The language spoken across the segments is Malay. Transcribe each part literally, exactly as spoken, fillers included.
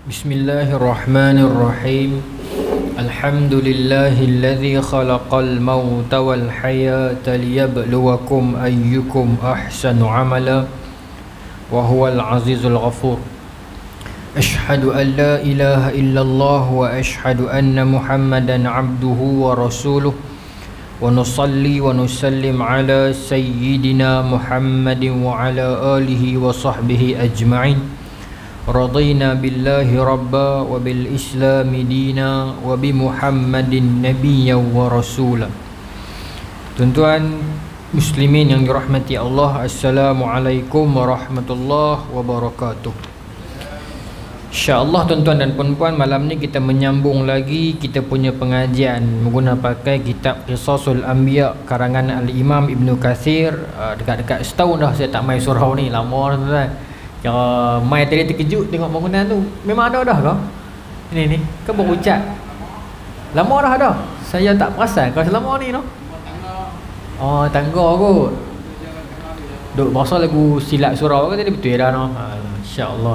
Bismillahirrahmanirrahim. Alhamdulillahilladzi khalaqal mauta wal hayata liyabluwakum ayyukum ahsanu amala wa huwal azizul ghafur. Ashhadu an la ilaha illallah wa ashhadu anna Muhammadan abduhu wa rasuluh. Wa nusalli wa nusallim ala sayyidina Muhammadin wa ala alihi wa sahbihi ajma'in. Radina billahi rabba wa bil islami dina wa bi Muhammadin nabiyya wa rasula. Tuan-tuan muslimin yang dirahmati Allah, Assalamualaikum warahmatullahi wabarakatuh. InsyaAllah tuan-tuan dan puan-puan, malam ni kita menyambung lagi kita punya pengajian menggunakan pakai kitab Qisasul Anbiya karangan Al-Imam Ibn Kathir. uh, Dekat-dekat setahun dah saya tak main surau ni, lama tuan-tuan. Kalau main tadi terkejut tengok bangunan tu, memang ada dah ke? Ini ni, kan baru ucap lama dah dah. Saya tak perasan kalau selama ni no. Oh, tangga kot. Duk bahasa lagu silat surau ke tadi, betul dah no. InsyaAllah.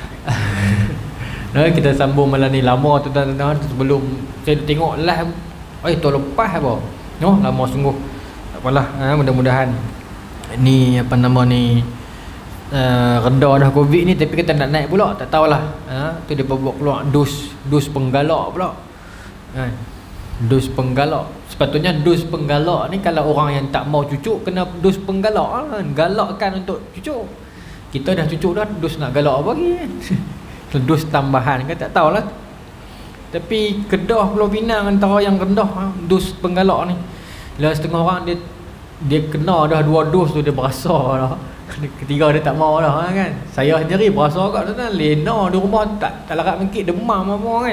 Nah, kita sambung malam ni. Lama tu tuan-tuan, sebelum saya tengok live eh tahun lepas apa no, lama sungguh. Tak apalah, ha, mudah-mudahan ni apa nama ni uh, reda dah Covid ni, tapi kita nak naik pula tak tahulah. Ha, tu dia buat keluar dos dos penggalak pula. Ha, dos penggalak. Sepatutnya dos penggalak ni kalau orang yang tak mau cucuk kena dos penggalak, ha, galakkan untuk cucuk. Kita dah cucuk dah, dos nak galak apa lagi kan? Dos tambahan kan, tak tahulah. Tapi Kedah, Pulau Pinang antara yang rendah ha, dos penggalak ni. Lah setengah orang dia dia kena dah dua dos tu dia berasa dah. Ketiga dia tak mau dah kan. Saya sendiri berasa agak tu, lena di rumah tak tak larat mengkit, demam apa kan.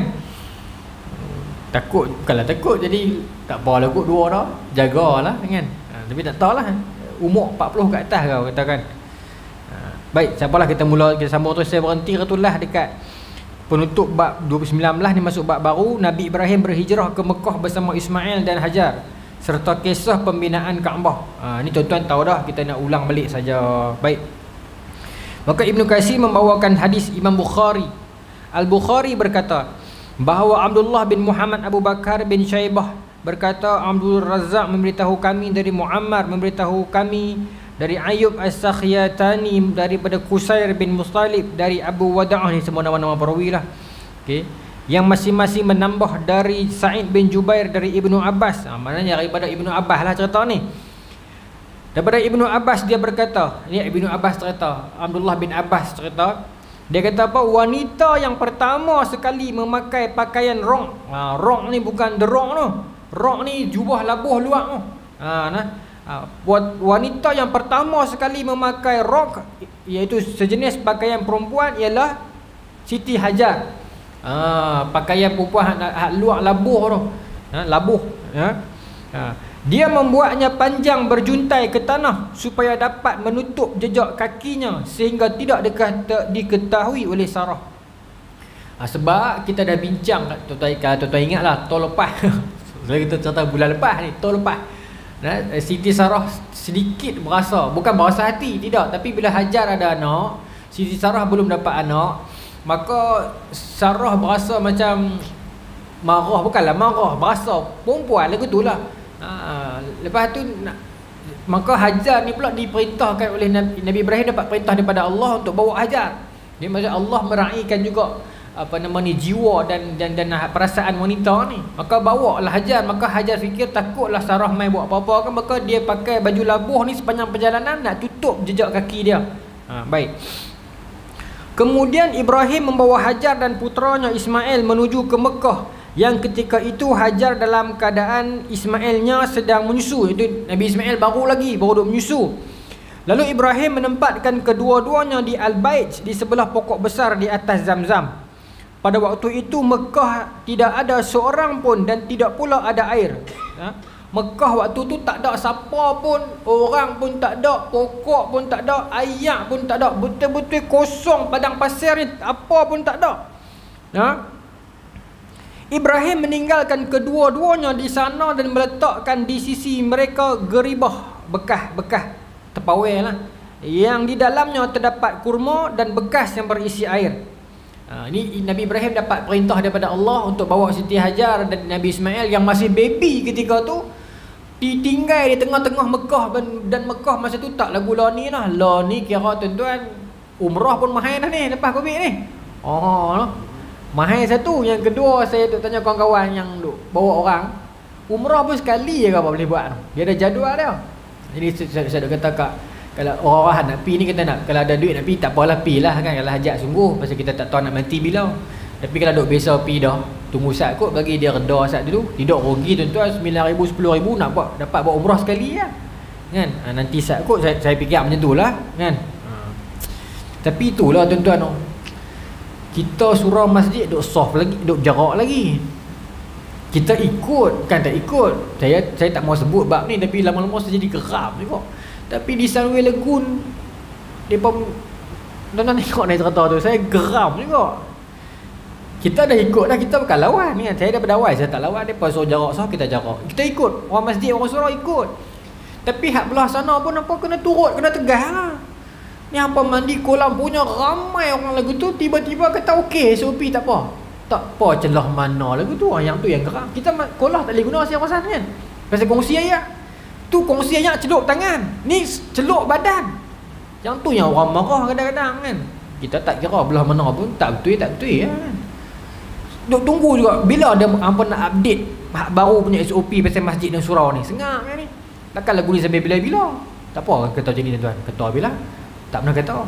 Takut, bukanlah takut, jadi tak apalah kot dua dah, jagalah kan. Ha, tapi tak tahulah umur empat puluh kat atas kau katakan. Baik, siapalah kita mula, kita sambung terus. Saya berhenti retullah dekat penutup bab dua puluh sembilan belas ni, masuk bab baru. Nabi Ibrahim berhijrah ke Mekah bersama Ismail dan Hajar serta kisah pembinaan Kaabah. Ha, ni tuan-tuan tahu dah, kita nak ulang balik saja. Baik. Maka Ibn Katsir membawakan hadis Imam Bukhari. Al-Bukhari berkata bahawa Abdullah bin Muhammad Abu Bakar bin Syaibah berkata, Abdul Razzaq memberitahu kami dari Muammar memberitahu kami dari Ayub As-Sakhyatani daripada Qusair bin Mustalib dari Abu Wada'ah, ni semua nama-nama perawi lah. Okay. Yang masing-masing menambah dari Sa'id bin Jubair dari Ibnu Abbas. Ha, maknanya daripada Ibnu Abbas lah cerita ni. Daripada Ibnu Abbas dia berkata, ni Ibnu Abbas cerita, Abdullah bin Abbas cerita, dia kata apa? Wanita yang pertama sekali memakai pakaian rok. Ha, rok ni bukan derong tu. Rok ni jubah labuh luak tu. Ha, nah. Ha, wanita yang pertama sekali memakai rok, iaitu sejenis pakaian perempuan, ialah Siti Hajar. Ha, pakaian perempuan hak luak labuh tu. Ha, labuh. Ha. Ha. Dia membuatnya panjang berjuntai ke tanah supaya dapat menutup jejak kakinya sehingga tidak dikata, diketahui oleh Sarah. Ha, sebab kita dah bincang, tuan-tuan, tuan-tuan ingatlah tahun lepas. Kita cerita bulan lepas ni, tahun lepas. Nah, Siti Sarah sedikit berasa, bukan berasa hati, tidak, tapi bila Hajar ada anak, Siti Sarah belum dapat anak, maka Sarah berasa macam marah, bukanlah marah, berasa perempuan lagu tu lah. Ha, lepas tu maka Hajar ni pula diperintahkan oleh Nabi, Nabi Ibrahim dapat perintah daripada Allah untuk bawa Hajar. Dia maksud Allah meraihkan juga apa nama ni, jiwa dan dan dan perasaan wanita ni. Maka bawa lah Hajar. Maka Hajar fikir takutlah Sarah mai buat apa-apa kan, maka dia pakai baju labuh ni sepanjang perjalanan nak tutup jejak kaki dia. Ha, baik. Kemudian Ibrahim membawa Hajar dan putranya Ismail menuju ke Mekah, yang ketika itu Hajar dalam keadaan Ismailnya sedang menyusu. Itu Nabi Ismail baru lagi, baru duk menyusu. Lalu Ibrahim menempatkan kedua-duanya di Al-Bait, di sebelah pokok besar di atas Zamzam. Pada waktu itu Mekah tidak ada seorang pun dan tidak pula ada air. Ha? Mekah waktu tu tak ada siapa pun, orang pun tak ada, pokok pun tak ada, air pun tak ada. Betul-betul kosong padang pasir ni, apa pun tak ada. Ha? Ibrahim meninggalkan kedua-duanya di sana dan meletakkan di sisi mereka geribah, bekas-bekas tepawai lah, yang di dalamnya terdapat kurma dan bekas yang berisi air. Ha, ni Nabi Ibrahim dapat perintah daripada Allah untuk bawa Siti Hajar dan Nabi Ismail yang masih baby ketika tu ditinggal di tengah-tengah Mekah, dan Mekah masa tu tak lagu lah ni lah. Lah ni kira tuan-tuan umrah pun mahal dah ni lepas Covid ni. Oh, mahal satu. Yang kedua, saya duk tanya kawan-kawan yang duk bawa orang, umrah pun sekali je kau boleh buat. Dia ada jadual dia. Jadi saya, saya duk kata kak, kalau orang-orang nak pi ni, kita nak, kalau ada duit nak pi tak apalah pi lah kan, kalau hajat sungguh, pasal kita tak tahu nak mati bila. Tapi kalau duk biasa pi dah, tunggu sat kot, bagi dia reda sat dulu. Tidak rugi tuan-tuan, sembilan ribu, sepuluh ribu nak buat, dapat buat umrah sekali lah kan. Ha, nanti sat kot, saya, saya fikir macam tu lah kan. Ha. Tapi itulah tuan-tuan, kita surau masjid duk soft lagi, duk jarak lagi. Kita ikut, kan tak ikut. Saya saya tak mau sebut bab ni, tapi lama-lama saya jadi geram juga. Tapi di Sunway Lagoon, depa tuan-tuan tengok naik kereta tu, saya geram juga. Kita dah ikut dah, kita bukan lawan ni kan. Saya daripada awal saya tak lawan, depa suruh jarak sah, kita jarak. Kita ikut, orang masjid, orang surau ikut. Tapi hak belah sana pun apa kena turut, kena tegah lah. Ni apa mandi kolam punya ramai orang lagu tu, tiba-tiba kata okey S O P tak apa. Tak apa celah mana lagu tu, yang tu yang geram. Kita kolah tak boleh guna saya kawasan kan. Pasal kongsi air. Tu kongsi air celup tangan, ni celup badan. Yang tu yang orang marah kadang-kadang kan. Kita tak kira belah mana pun, tak betul tak betul kan. Duk tunggu juga bila ada apa nak update hak baru punya S O P pasal masjid dan surau ni. Sengak kan ni. Takkan lagu ni sampai bila-bila. Tak apa kata macam ni tuan-tuan. Kata bila tak pernah kata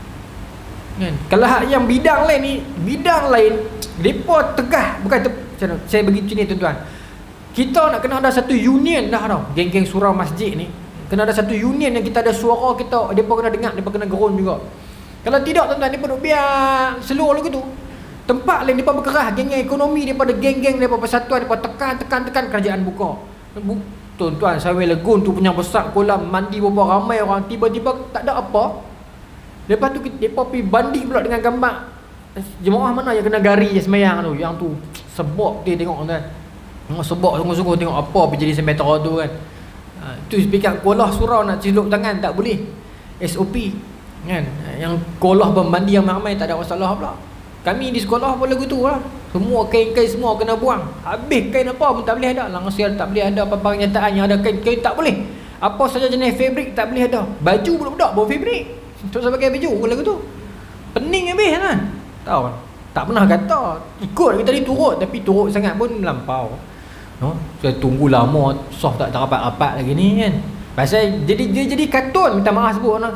kan. Kalau hak yang bidang lain ni, bidang lain depa tegah, bukan te, saya bagi macam ni tuan-tuan. Kita nak kena ada satu union dah tau. Geng-geng surau masjid ni kena ada satu union yang kita ada suara kita, depa kena dengar, depa kena gerun juga. Kalau tidak tuan-tuan, depa duk biar seluruh lagu tu. Tempat lain depa berkerah, geng-geng ekonomi depa ada geng-geng depa persatuan, depa tekan tekan tekan kerajaan buka. Tuan-tuan, Sunway Lagoon tu punya besar kolam mandi berapa ramai orang, tiba-tiba tak ada apa. Lepas tu depa pergi banding pula dengan gambar jemaah mana yang kena gari yang sembahyang tu. Yang tu sebab dia tengok tuan. Tengok sebab sungguh-sungguh tengok apa pergi jadi semeter tu kan. Ha, tu speaker kolah surau nak celup tangan tak boleh. S O P kan. Yang kolah pembandi yang ramai tak ada masalah pula. Kami di sekolah pun lagu tu lah. Semua kain-kain semua kena buang. Habis kain apa pun tak boleh ada. Langsir tak boleh ada. Apa-apa kenyataan yang ada kain-kain tak boleh. Apa saja jenis fabrik tak boleh ada. Baju budak-budak bawa fabrik. Tak usah pakai baju lagu tu. Pening habis kan. Tahu kan? Tak pernah kata ikut kita ni turut, tapi turut sangat pun melampau. No? Saya tunggu lama soft tak rapat-rapat lagi ni kan. Pasal jadi dia jadi kartun, minta maaf sebut orang.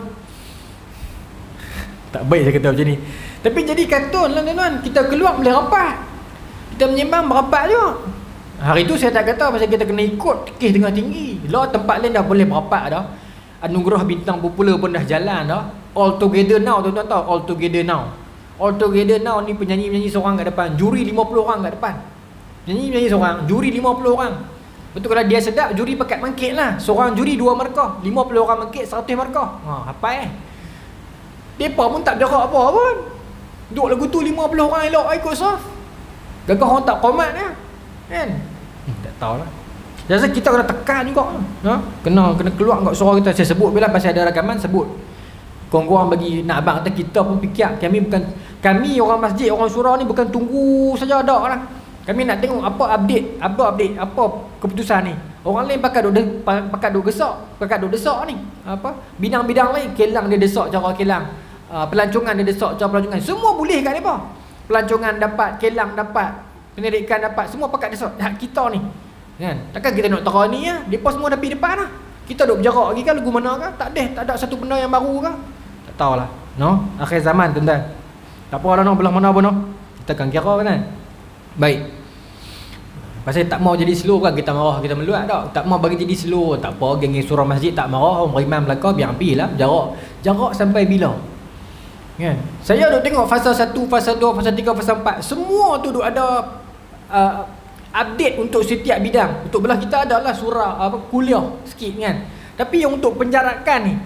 Tak baik saya kata macam ni. Tapi jadi kartun lah tuan-tuan. Kita keluar boleh rapat, kita menyembang berapat juga. Hari tu saya tak kata pasal kita kena ikut kes tengah tinggi. Lah tempat lain dah boleh berapat dah. Anugerah bintang popular pun dah jalan dah. All together now tuan-tuan tahu. All together now. All together now ni penyanyi-penyanyi seorang kat depan. Juri lima puluh orang kat depan. Penyanyi-penyanyi seorang, juri lima puluh orang. Betul kalau dia sedap, juri pakat mangkit lah. Seorang juri dua markah, lima puluh orang mangkit, seratus markah. Ha, apa eh? Depa pun tak bergerak apa pun. Duk lagu tu lima puluh orang elok ikut soft. Gagah orang tak komat lah. Kan? Hmm, tak tahulah. Jadi kita kena tekan juga. Ha? Kena kena keluar enggak suara kita. Saya sebut bila pasal ada rakaman sebut. Korang-korang bagi nak abang kata kita pun fikir kami bukan, kami orang masjid, orang surau ni bukan tunggu saja ada lah. Kami nak tengok apa update, apa update, apa keputusan ni. Orang lain pakai duk pakai duk gesak, pakai duk desak ni. Apa? Bidang-bidang lain kelang dia desak cara kelang. Uh, pelancongan dia desak cara pelancongan. Semua boleh kat depa. Pelancongan dapat, kelang dapat, penerikan dapat, semua pakai desak. Hak kita ni. Kan? Takkan kita nak tera ni ya. Depa semua dah pergi depan lah. Kita duk berjarak lagi kan lagu mana kan? Tak ada, tak ada satu benda yang baru kan? Tak tahulah. No? Akhir zaman tuan-tuan. Tak apa lah no, belah mana pun no. Kita kan kira kan. Baik. Pasal tak mau jadi slow kan kita marah, kita meluat tak. Tak mau bagi jadi slow. Tak apa, geng-geng surau masjid tak marah, orang beriman belakang biar ambil lah. Jarak. Jarak sampai bila? Kan? Saya duk tengok fasa satu, fasa dua, fasa tiga, fasa empat. Semua tu duk ada uh, update untuk setiap bidang. Untuk belah kita adalah surah apa kuliah sikit kan. Tapi yang untuk penjarakan ni,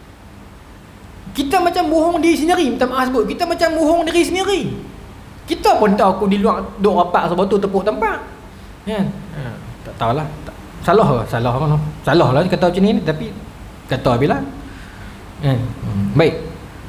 kita macam bohong diri sendiri. Minta maaf sebut, kita macam bohong diri sendiri. Kita pun tahu aku di luar duk rapat sebab tu tepuk tempat. Kan? Ha, tak tahulah. Tak, salah ke? Salah kan? Salah lah kata macam ni, tapi kata bila. Kan? Hmm. Baik.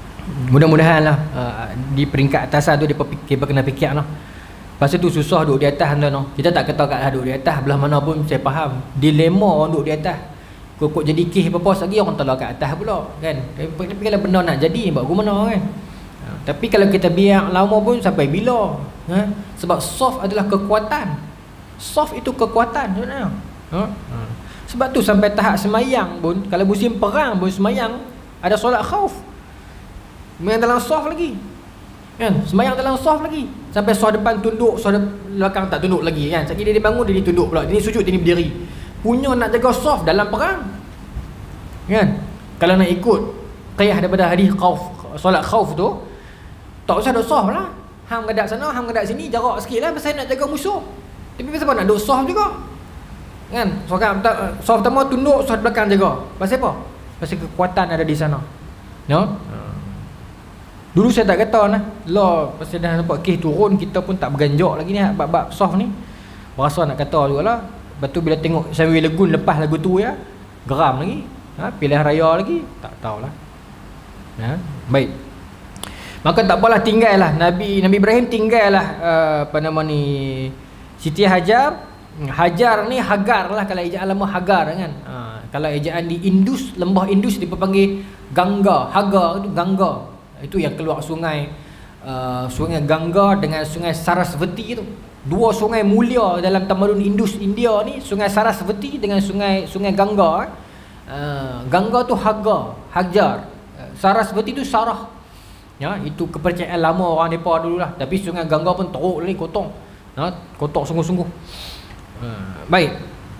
Mudah-mudahan lah uh, di peringkat atasan tu dia fikir kena fikir lah. Pasal tu susah duduk di atas tu no. Kita tak kata kat duduk di atas belah mana pun saya faham. Dilema orang duduk di atas. Kok jadi kes apa-apa lagi orang tolak kat atas pula kan. Tapi kalau benda nak jadi buat ke mana kan. Ha, tapi kalau kita biar lama pun sampai bila? Ha? Sebab soft adalah kekuatan. Soft itu kekuatan sebenarnya. Ha? Ha. Sebab tu sampai tahap semayang pun, kalau musim perang pun semayang ada solat khauf. Semayang dalam soft lagi. Kan? Semayang dalam soft lagi. Sampai soft depan tunduk, soft belakang tak tunduk lagi kan. Sekali dia bangun dia tunduk pula. Dia sujud dia berdiri. Punya nak jaga soft dalam perang. Kan? Kalau nak ikut qiyah daripada hadis khauf, solat khauf tu, tak usah duk soft lah. Hang gadak sana, hang gadak sini, jarak sikit lah pasal nak jaga musuh. Tapi pasal apa nak duk soft juga? Kan? Sokat soft pertama tunduk, soft belakang jaga. Pasal apa? Pasal kekuatan ada di sana. No? Dulu saya tak kata nah, lah pasal dah nampak kes turun kita pun tak berganjak lagi ni bab-bab soft ni. Berasa nak kata jugalah. Lepas tu bila tengok Syamil Legun lepas lagu tu ya, geram lagi. Ha, pilihan raya lagi, tak tahulah. Ha, baik. Maka tak apalah, tinggallah Nabi Nabi Ibrahim tinggallah uh, apa nama ni Siti Hajar. Hajar ni Hagar lah kalau ejaan lama Hagar kan. Ha, kalau ejaan di Indus, lembah Indus dipanggil Ganga. Hagar itu Ganga. Itu yang keluar sungai uh, sungai Ganga dengan sungai Sarasvati itu. Dua sungai mulia dalam tamadun Indus India ni, sungai Sarasvati dengan sungai sungai Ganga. Uh, Ganga tu Hagar, Hajar. Uh, Sarasvati tu Sarah. Ya, itu kepercayaan lama orang Nepal dululah. Tapi sungai Ganga pun teruk ni, kotor. Ha, kotor sungguh-sungguh. Uh, baik.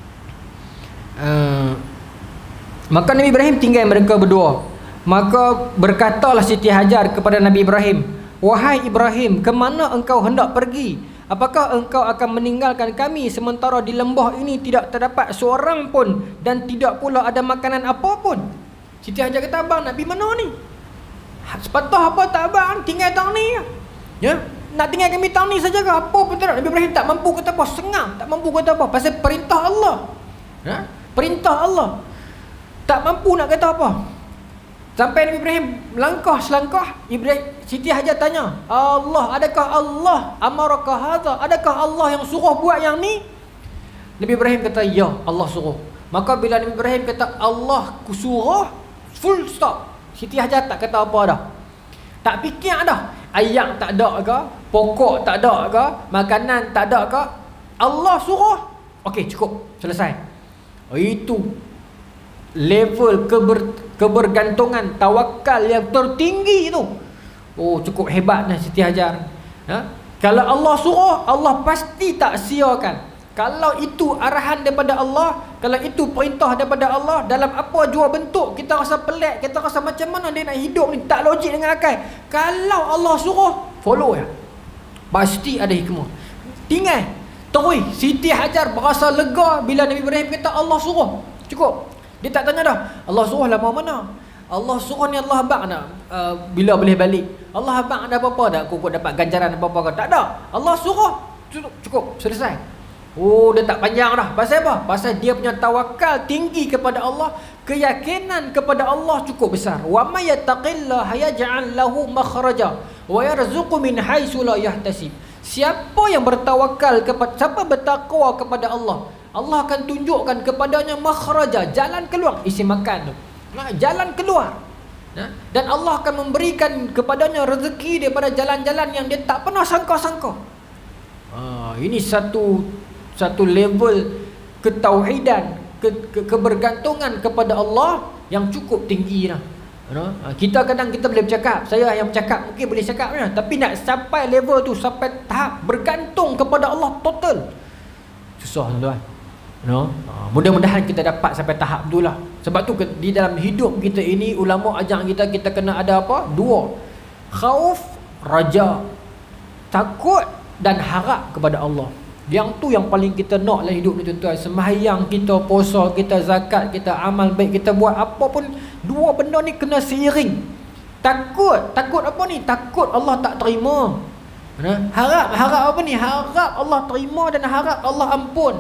Uh, maka Nabi Ibrahim tinggal mereka berdua. Maka berkatalah Siti Hajar kepada Nabi Ibrahim, "Wahai Ibrahim, ke mana engkau hendak pergi? Apakah engkau akan meninggalkan kami sementara di lembah ini tidak terdapat seorang pun dan tidak pula ada makanan apa pun?" Siti Hajar kata, "Abang nak pergi mana ni? Sepatah apa tak abang tinggal tahun ni? Ya, nak tinggal kami tahun ni saja ke? Apa pun tak." Nabi Ibrahim tak mampu kata apa, sengam, tak mampu kata apa pasal perintah Allah. Ha? Perintah Allah. Tak mampu nak kata apa. Sampai Nabi Ibrahim langkah selangkah, Ibrahim Siti Hajar tanya, "Allah, adakah Allah amaraka hadza? Adakah Allah yang suruh buat yang ni?" Nabi Ibrahim kata, "Ya, Allah suruh." Maka bila Nabi Ibrahim kata Allah suruh, full stop. Siti Hajar tak kata apa dah. Tak fikir dah. Ayat tak ada ke, pokok tak ada ke, makanan tak ada ke, Allah suruh. Okey, cukup, selesai. Oh, itu level keber, kebergantungan tawakal yang tertinggi itu. Oh, cukup hebatnya Siti Hajar. Ha? Kalau Allah suruh, Allah pasti tak siakan. Kalau itu arahan daripada Allah, kalau itu perintah daripada Allah, dalam apa jua bentuk kita rasa pelik, kita rasa macam mana dia nak hidup ni, tak logik dengan akal. Kalau Allah suruh, follow ya. Pasti ada hikmah. Tinggal terus Siti Hajar berasa lega bila Nabi Ibrahim kata Allah suruh. Cukup. Dia tak tanya dah, Allah suruh lama mana? Allah suruh ni Allah abang nak uh, bila boleh balik? Allah abang ada apa-apa tak? Aku dapat ganjaran apa-apa ke? Tak ada. Allah suruh. Cukup, cukup, selesai. Oh, dia tak panjang dah. Pasal apa? Pasal dia punya tawakal tinggi kepada Allah, keyakinan kepada Allah cukup besar. Wa may yattaqillaha yaj'al lahu makhraja wa yarzuqhu min haitsu la yahtasib. Siapa yang bertawakal kepada, siapa bertakwa kepada Allah, Allah akan tunjukkan kepadanya makhraja, jalan keluar. Isi makan tu, nah, jalan keluar. Nah, dan Allah akan memberikan kepadanya rezeki daripada jalan-jalan yang dia tak pernah sangka-sangka. Ah, ini satu satu level ketauhidan, ke, ke, kebergantungan kepada Allah yang cukup tinggi dah. Ha? Kita kadang kita boleh bercakap, saya yang bercakap mungkin boleh cakap ya, tapi nak sampai level tu, sampai tahap bergantung kepada Allah total, susah tuan. No? Ha, mudah-mudahan kita dapat sampai tahap tu lah. Sebab tu di dalam hidup kita ini, ulama ajar kita, kita kena ada apa? Dua. Khauf, raja. Takut dan harap kepada Allah. Yang tu yang paling kita nak dalam hidup ni tuan-tuan. Sembahyang kita, puasa kita, zakat kita, amal baik kita buat, apa pun, dua benda ni kena seiring. Takut, takut apa ni? Takut Allah tak terima. Harap, harap apa ni? Harap Allah terima dan harap Allah ampun.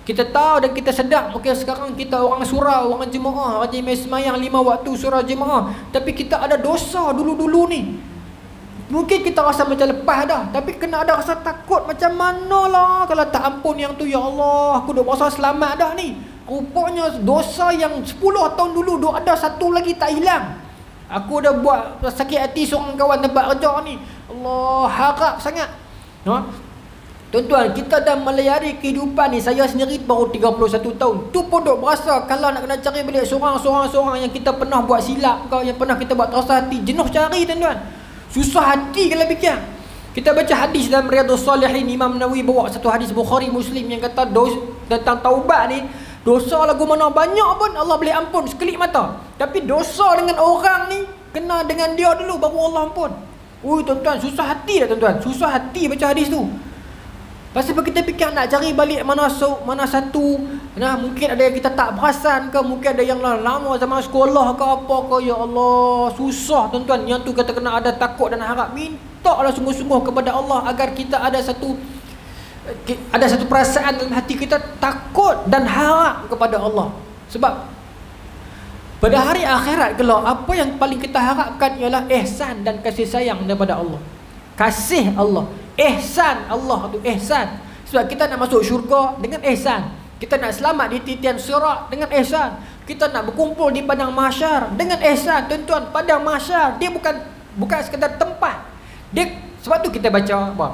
Kita tahu dan kita sedar, mungkin sekarang kita orang surau, orang jemaah, rajin semayang lima waktu surau jemaah, tapi kita ada dosa dulu-dulu ni. Mungkin kita rasa macam lepas dah, tapi kena ada rasa takut. Macam manalah kalau tak ampun yang tu, ya Allah, aku dah berasa selamat dah ni. Rupanya dosa yang sepuluh tahun dulu dah ada satu lagi tak hilang. Aku dah buat sakit hati seorang kawan tempat kerja ni. Allah, harap sangat. Ha? Tuan-tuan, kita dah melayari kehidupan ni. Saya sendiri baru tiga puluh satu tahun. Tu pun duk berasa kalau nak kena cari balik seorang-seorang-seorang yang kita pernah buat silap ke, yang pernah kita buat terasa hati, jenuh cari tuan-tuan. Susah hati kalau fikir. Kita baca hadis dalam Riyadhus Salihin, Imam Nawawi bawa satu hadis Bukhari Muslim yang kata dos, tentang taubat ni, dosa lagu mana banyak pun Allah boleh ampun sekelip mata. Tapi dosa dengan orang ni, kena dengan dia dulu baru Allah ampun. Ui tuan-tuan, susah hati dah tuan-tuan. Susah hati baca hadis tu. Pasal kita fikir nak cari balik mana so, mana satu, nah mungkin ada yang kita tak perasan ke, mungkin ada yang lama zaman sekolah ke apa ke, ya Allah, susah tuan-tuan. Yang tu kita kena ada takut dan harap, mintalah sungguh-sungguh kepada Allah agar kita ada satu ada satu perasaan dalam hati kita takut dan harap kepada Allah. Sebab pada hari akhirat kelak, apa yang paling kita harapkan ialah ihsan dan kasih sayang daripada Allah. Kasih Allah, ihsan Allah tu, ihsan. Sebab kita nak masuk syurga dengan ihsan. Kita nak selamat di titian sirat dengan ihsan. Kita nak berkumpul di padang mahsyar dengan ihsan. Tuan-tuan, padang mahsyar dia bukan bukan sekadar tempat. Dia, sebab tu kita baca apa?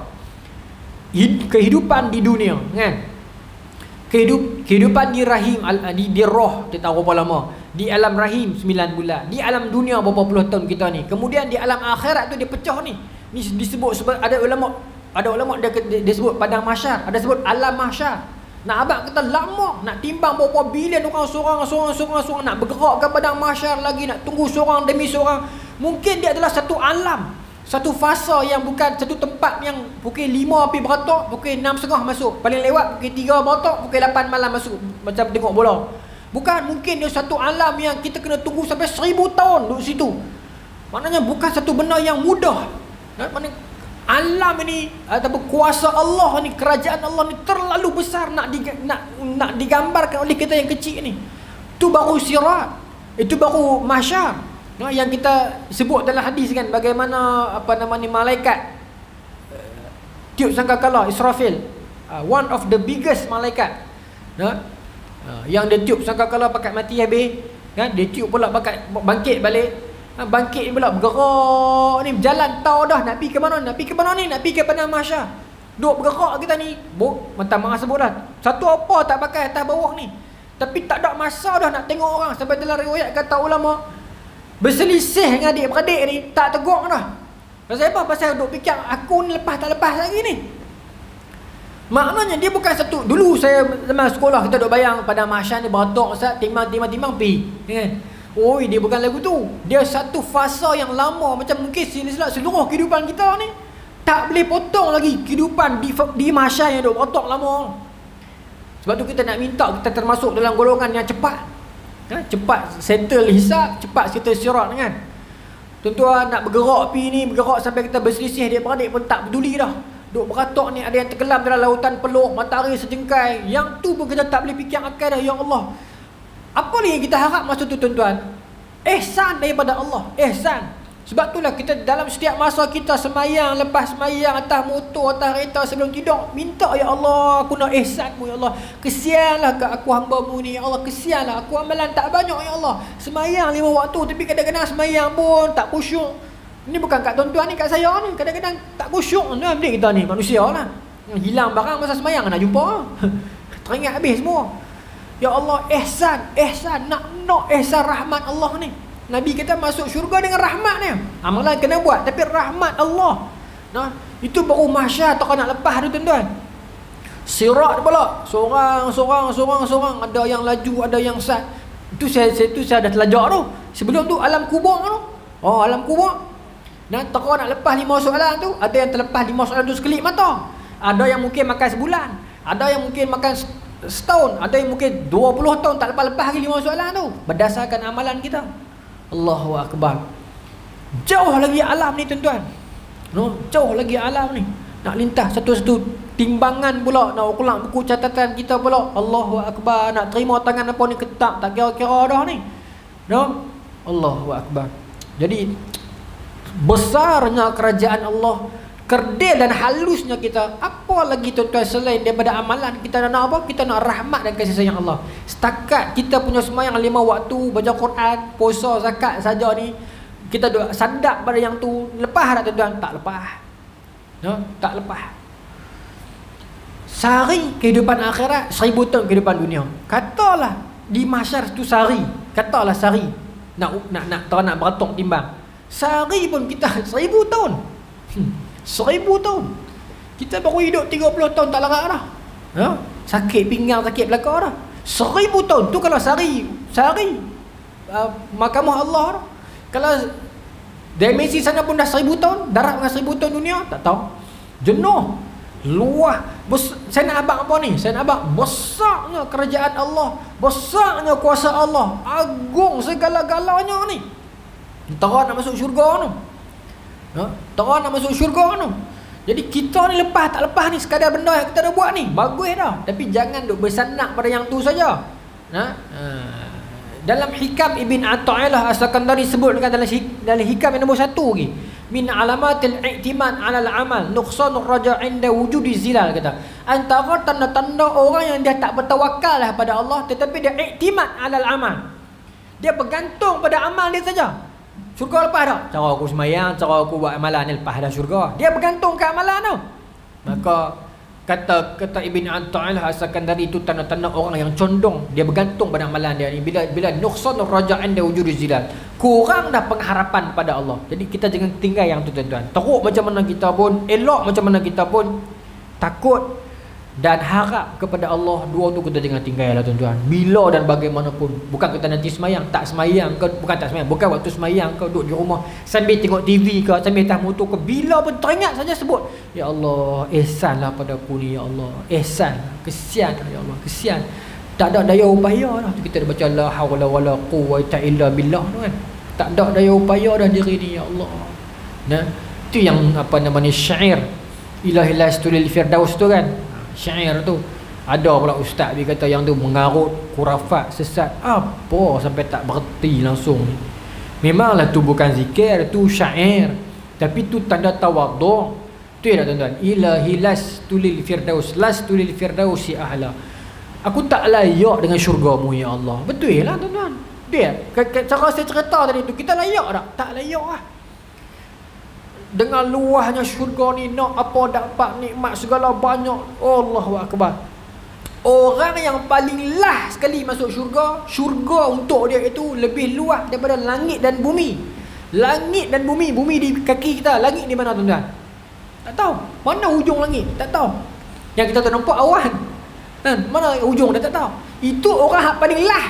Kehidupan di dunia, kan? Kehidup, kehidupan di rahim, di, di roh, kita tahu berapa lama. Di alam rahim sembilan bulan. Di alam dunia berapa puluh tahun kita ni. Kemudian di alam akhirat tu dia pecah ni. Ni disebut, ada ulama, ada ulama dia, dia, dia sebut padang mahsyar, ada sebut alam mahsyar. Nak abang kata lama, nak timbang berapa bilion orang seorang seorang seorang seorang nak bergerak ke padang mahsyar lagi, nak tunggu seorang demi seorang. Mungkin dia adalah satu alam, satu fasa yang bukan satu tempat yang pukul lima api beratok, pukul enam setengah masuk, paling lewat pukul tiga beratok, pukul lapan malam masuk, macam tengok bola. Bukan, mungkin dia satu alam yang kita kena tunggu sampai seribu tahun duduk situ. Maknanya bukan satu benda yang mudah. Mana alam ini ataupun kuasa Allah ni, kerajaan Allah ni terlalu besar nak diga, nak nak digambarkan oleh kita yang kecil ni. Itu baru sirat, itu baru mahsyar. Nah, yang kita sebut dalam hadis kan, bagaimana apa nama ni malaikat uh, tiup sangkakala Israfil, uh, one of the biggest malaikat. Nah, uh, yang dia tiup sangkakala pakat mati habis, kan? Dia tiup pula pakat bangkit balik. Bangkit ni pula bergerak ni, berjalan tahu dah nak pergi ke mana, nak pergi ke mana ni, nak pergi ke padang mahsyar. Duk bergerak kita ni, buk, minta maaf sebut dah. Satu apa tak pakai atas bawah ni. Tapi tak ada masa dah nak tengok orang. Sampai dalam riwayat kata ulama, berselisih dengan adik-beradik ni, tak tegur dah. Pasal apa? Pasal duk fikir aku ni lepas tak lepas lagi ni. Maknanya dia bukan satu. Dulu saya zaman sekolah kita duk bayang padang mahsyar ni beratok Ustaz, timbang-timbang-timbang pergi, kan? Oi, dia bukan lagu tu. Dia satu fasa yang lama, macam mungkin silsilah seluruh kehidupan kita ni tak boleh potong lagi kehidupan di di mahsyar yang duk beratok lama. Sebab tu kita nak minta kita termasuk dalam golongan yang cepat. Ha? Cepat settle hisab, cepat settle sirat, kan? Tuan-tuan nak bergerak pi ni, bergerak sampai kita berselisih, dia beradik pun tak peduli dah. Duk beratok ni, ada yang tenggelam dalam lautan peluk, matahari sejengkai. Yang tu pun kita tak boleh fikir akal dah, ya Allah. Apa ni yang kita harap masa tu tuan-tuan? Ihsan daripada Allah, ihsan. Sebab itulah kita dalam setiap masa kita semayang, lepas semayang, atas motor, atas kereta, sebelum tidur, minta, ya Allah, aku nak ihsan-Mu, ya Allah. Kesianlah ke aku hamba-Mu ni, ya Allah. Kesianlah, aku amalan tak banyak, ya Allah. Semayang lima waktu, tapi kadang-kadang semayang pun tak khusyuk. Ini bukan kat tuan-tuan ni, kat saya ni, kadang-kadang tak khusyuk. Nah, kita ni manusia lah. Hilang barang masa semayang, nak jumpa. Teringat habis semua. Ya Allah, ihsan, ihsan, nak nak ihsan rahmat Allah ni. Nabi kita masuk syurga dengan rahmat ni. Amalan kena buat, tapi rahmat Allah. Nah, itu baru mahsyar tak nak lepas tu tuan-tuan. Sirat pula, seorang seorang seorang seorang, ada yang laju, ada yang sat. Itu saya itu saya dah telajak tu. Sebelum tu alam kubur tu. Oh, alam kubur. Nah, tak nak lepas lima soalan tu, ada yang terlepas lima soalan tu sekelip mata. Ada yang mungkin makan sebulan, ada yang mungkin makan setahun, ada yang mungkin dua puluh tahun tak lepas-lepas lagi lima soalan tu, berdasarkan amalan kita. Allahu Akbar. Jauh lagi alam ni tuan-tuan, no, jauh lagi alam ni. Nak lintas satu-satu timbangan pula, nak ulang buku catatan kita pula. Allahu Akbar, nak terima tangan apa ni ketak, tak kira-kira dah ni. No? Allahu Akbar. Jadi besarnya kerajaan Allah, kerdil dan halusnya kita. Apa lagi tuan-tuan selain daripada amalan kita nak apa? Kita nak rahmat dan kasih sayang Allah. Setakat kita punya sembahyang lima waktu, baca Quran, puasa, zakat saja ni, kita duk sadap pada yang tu. Lepas tak tuan-tuan? Tak lepas. No? Tak lepas. Sehari kehidupan akhirat, seribu tahun kehidupan dunia. Katalah di mahsyar tu sehari, katalah sehari nak nak nak tak nak beratok timbang. Sehari pun kita seribu tahun. Hmm. Seribu tahun. Kita baru hidup tiga puluh tahun tak larat dah. Ha? Sakit pinggang, sakit belakang dah. Seribu tahun tu kalau sehari, sehari uh, mahkamah Allah dah. Kalau dimensi sana pun dah seribu tahun, darat dengan seribu tahun dunia, tak tahu. Jenuh, luah. Bes- saya nak abang apa ni? Saya nak abang besarnya kerajaan Allah, besarnya kuasa Allah, agung segala-galanya ni. Tentera nak masuk syurga tu. Ha? Tentera nak masuk syurga tu. Jadi kita ni lepas tak lepas ni sekadar benda yang kita dah buat ni, bagus dah. Tapi jangan duk bersandak pada yang tu saja. Ha? Ha. Dalam Hikam Ibn Athaillah As-Sakandari sebut dekat dalam, dalam Hikam yang nombor satu lagi, min alamatil i'timad 'alal amal nuqsanur raja' 'inda wujudi zilal, kata antara tanda-tanda orang yang dia tak bertawakal lah pada Allah tetapi dia i'timad 'alal amal, dia bergantung pada amal dia saja. Syurga lepas dah, cara aku semayang, cara aku buat amalan ni lepas dah syurga, dia bergantung ke amalan tu. Maka Kata kata Ibn Athaillah As-Sakandari, itu tanda-tanda orang yang condong, dia bergantung pada amalan dia ni. Bila bila nuqsanur raja'an da wujudi zilal, kurang dah pengharapan pada Allah. Jadi kita jangan tinggal yang tu tuan-tuan. Teruk macam mana kita pun, elok macam mana kita pun, takut dan harap kepada Allah, dua tu kita jangan tinggal lah tuan-tuan. Bila dan bagaimanapun. Bukan kita nanti semayang, tak semayang ke, bukan tak semayang, bukan waktu semayang ke, duduk di rumah sambil tengok T V ke, sambil atas motor ke, bila pun teringat saja sebut, ya Allah, ihsanlah pada aku ni, ya Allah, ihsan, kesian ya Allah, kesian. Tak ada daya upaya dah. Kita dah baca la haula wala quwwata illa billah tu kan. Tak ada daya upaya dah diri ni, ya Allah. Nah, itu yang apa namanya syair ilahi lastulil firdaus tu kan. Syair tu ada pula ustaz dia kata yang tu mengarut khurafat sesat apa sampai tak berhenti langsung. Memanglah tu bukan zikir, tu syair, tapi tu tanda tawadhu. Tu ya tuan-tuan, ilahi lastulil firdaus, lastulil firdausi ahla, aku tak layak dengan syurgamu ya Allah. Betul lah tuan-tuan. Dia cara saya cerita tadi tu, kita layak tak? Tak layak lah. Dengan luahnya syurga ni, nak apa dapat nikmat segala banyak. Allahu Akbar. Orang yang paling lah sekali masuk syurga, syurga untuk dia itu lebih luas daripada langit dan bumi. Langit dan bumi, bumi di kaki kita, langit di mana tuan-tuan? Tak tahu. Mana hujung langit? Tak tahu. Yang kita tak nampak awan kan? Mana hujung dia tak tahu. Itu orang yang paling lah.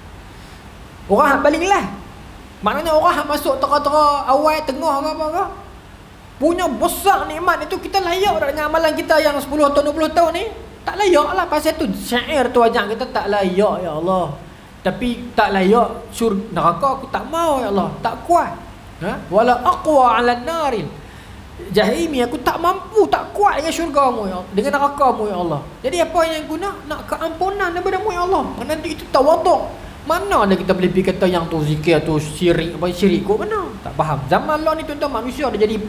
Orang yang paling lah. Maknanya orang yang masuk tera-tera awal, tengah ke apa ke, punya besar nikmat itu, kita layak tak dengan amalan kita yang sepuluh tahun, dua puluh tahun ni? Tak layak lah. Pasal tu syair tu ajak kita tak layak ya Allah. Tapi tak layak syur neraka, aku tak mau ya Allah, tak kuat. Ha? Wala aqwa 'ala naril jahimi, aku tak mampu, tak kuat dengan syurgamu ya Allah, dengan neraka-Mu ya Allah. Jadi apa yang guna? Nak keampunan daripada-Mu ya Allah. Nanti itu tawaduk. Mana ada kita boleh pergi kata yang tu zikir tu syirik, apa syirik kau mana? Tak faham. Zaman lah ni tuan-tuan, manusia dah jadi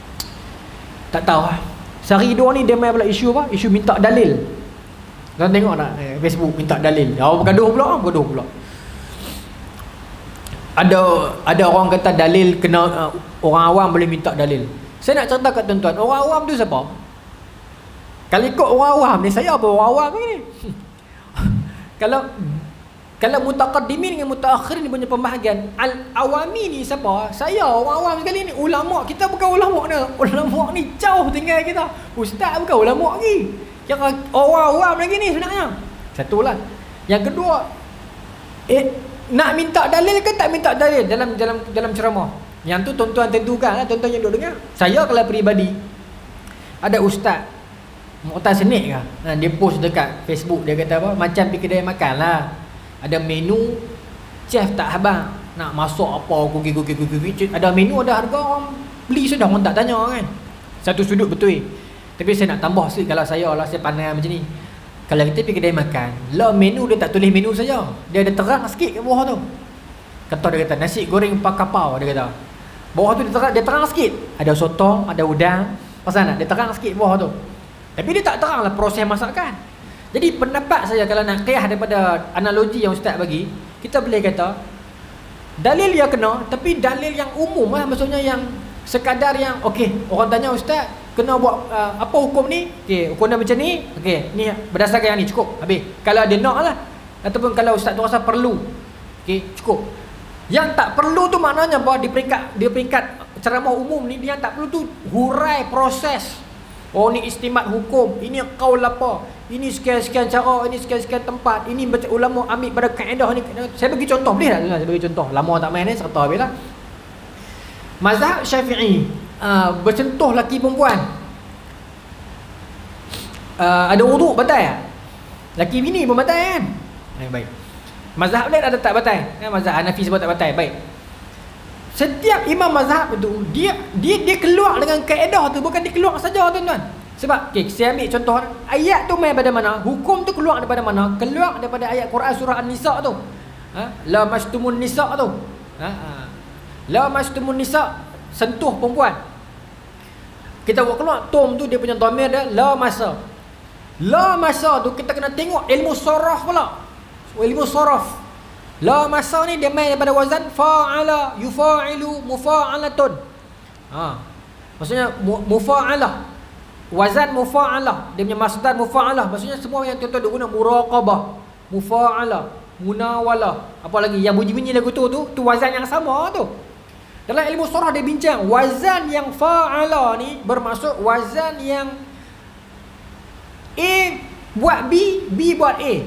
tak tahu lah. Sehari dua ni dia main pula isu apa? Isu minta dalil. Kau tengok tak eh, Facebook minta dalil. Ya, bergaduh pula, bergaduh pula. Ada ada orang kata dalil kena uh, orang awam boleh minta dalil. Saya nak cerita kat tuan-tuan, orang awam tu siapa? Kalau ikut orang awam ni, saya apa orang awam ni? Kalau kalau mutaqaddimin dengan mutaakhirin ni punya pembahagian, al-awami ni siapa? Saya orang awam sekali ni. Ulama kita bukan ulama ni. Ulama ni jauh tinggal kita. Ustaz bukan ulama lagi. Yang orang awam lagi ni sebenarnya. Satulah. Yang kedua, eh nak minta dalil ke tak minta dalil dalam dalam dalam ceramah? Yang tu tuan-tuan tentukanlah, tuan-tuan yang duk dengar. Saya kalau peribadi, ada ustaz Mu'tasenik ke? Ha, dia post dekat Facebook, dia kata apa? Macam pergi kedai makan lah. Ada menu, chef tak habang nak masuk apa, kuki-kuki-kuki. Ada menu, ada harga, orang beli sudah, orang tak tanya kan. Satu sudut betul. Tapi saya nak tambah sikit, kalau saya lah saya pandai macam ni. Kalau kita pergi kedai makan, lah menu dia tak tulis menu saja. Dia ada terang sikit kat bawah tu. Kata dia kata nasi goreng empat kapau, dia kata. Bawah tu dia terang, dia terang sikit. Ada sotong, ada udang. Pasal nak dia terang sikit bawah tu. Tapi dia tak terang lah proses masakan. Jadi pendapat saya kalau nak qiyas daripada analogi yang ustaz bagi, kita boleh kata dalil yang kena, tapi dalil yang umum lah, maksudnya yang sekadar yang okey, orang tanya ustaz kena buat uh, apa hukum ni? Okey, hukum dia macam ni. Okey, ni berdasarkan yang ni cukup. Habis. Kalau ada nak lah, ataupun kalau ustaz tu rasa perlu, okey, cukup. Yang tak perlu tu maknanya bahawa di peringkat di peringkat ceramah umum ni, dia tak perlu tu hurai proses. Oh ni istimat hukum, ini qaul apa, ini sekian-sekian cara, ini sekian-sekian tempat, ini baca ulama ambil pada kaedah ni. Saya bagi contoh boleh tak? Saya bagi contoh. Lama tak main ni serta habislah. Mazhab Syafi'i uh, bersentuh lelaki perempuan. Uh, ada wuduk batal tak? Lelaki bini pun batal kan? Eh, baik. Mazhab lain ada tak batal? Kan mazhab Hanafi sebab tak batal. Baik. Setiap imam mazhab tu dia dia dia keluar dengan kaedah tu, bukan dia keluar saja tuan-tuan. Sebab okey, saya ambil contoh ayat tu main pada mana? Hukum tu keluar daripada mana? Keluar daripada ayat Quran surah An-Nisa tu. Ha? La mastumun nisa tu. Ha? Ha. La mastumun nisa, sentuh perempuan. Kita buat keluar tom tu dia punya dhamir dia la masa. La masa tu kita kena tengok ilmu saraf pula. Ilmu saraf. La masa ni dia main daripada wazan fa'ala, yufa'ilu, mufa'alatun. Ha. Maksudnya mufa'alah. Wazan mufa'alah. Dia punya masdar mufa'alah. Maksudnya semua yang tuan-tuan guna muraqabah, mufa'alah, munawalah. Apa lagi yang bunyi-bunyi lagu tu tu, tu wazan yang sama tu. Dalam ilmu surah dia bincang wazan yang fa'ala ni bermaksud wazan yang A buat B, B buat A.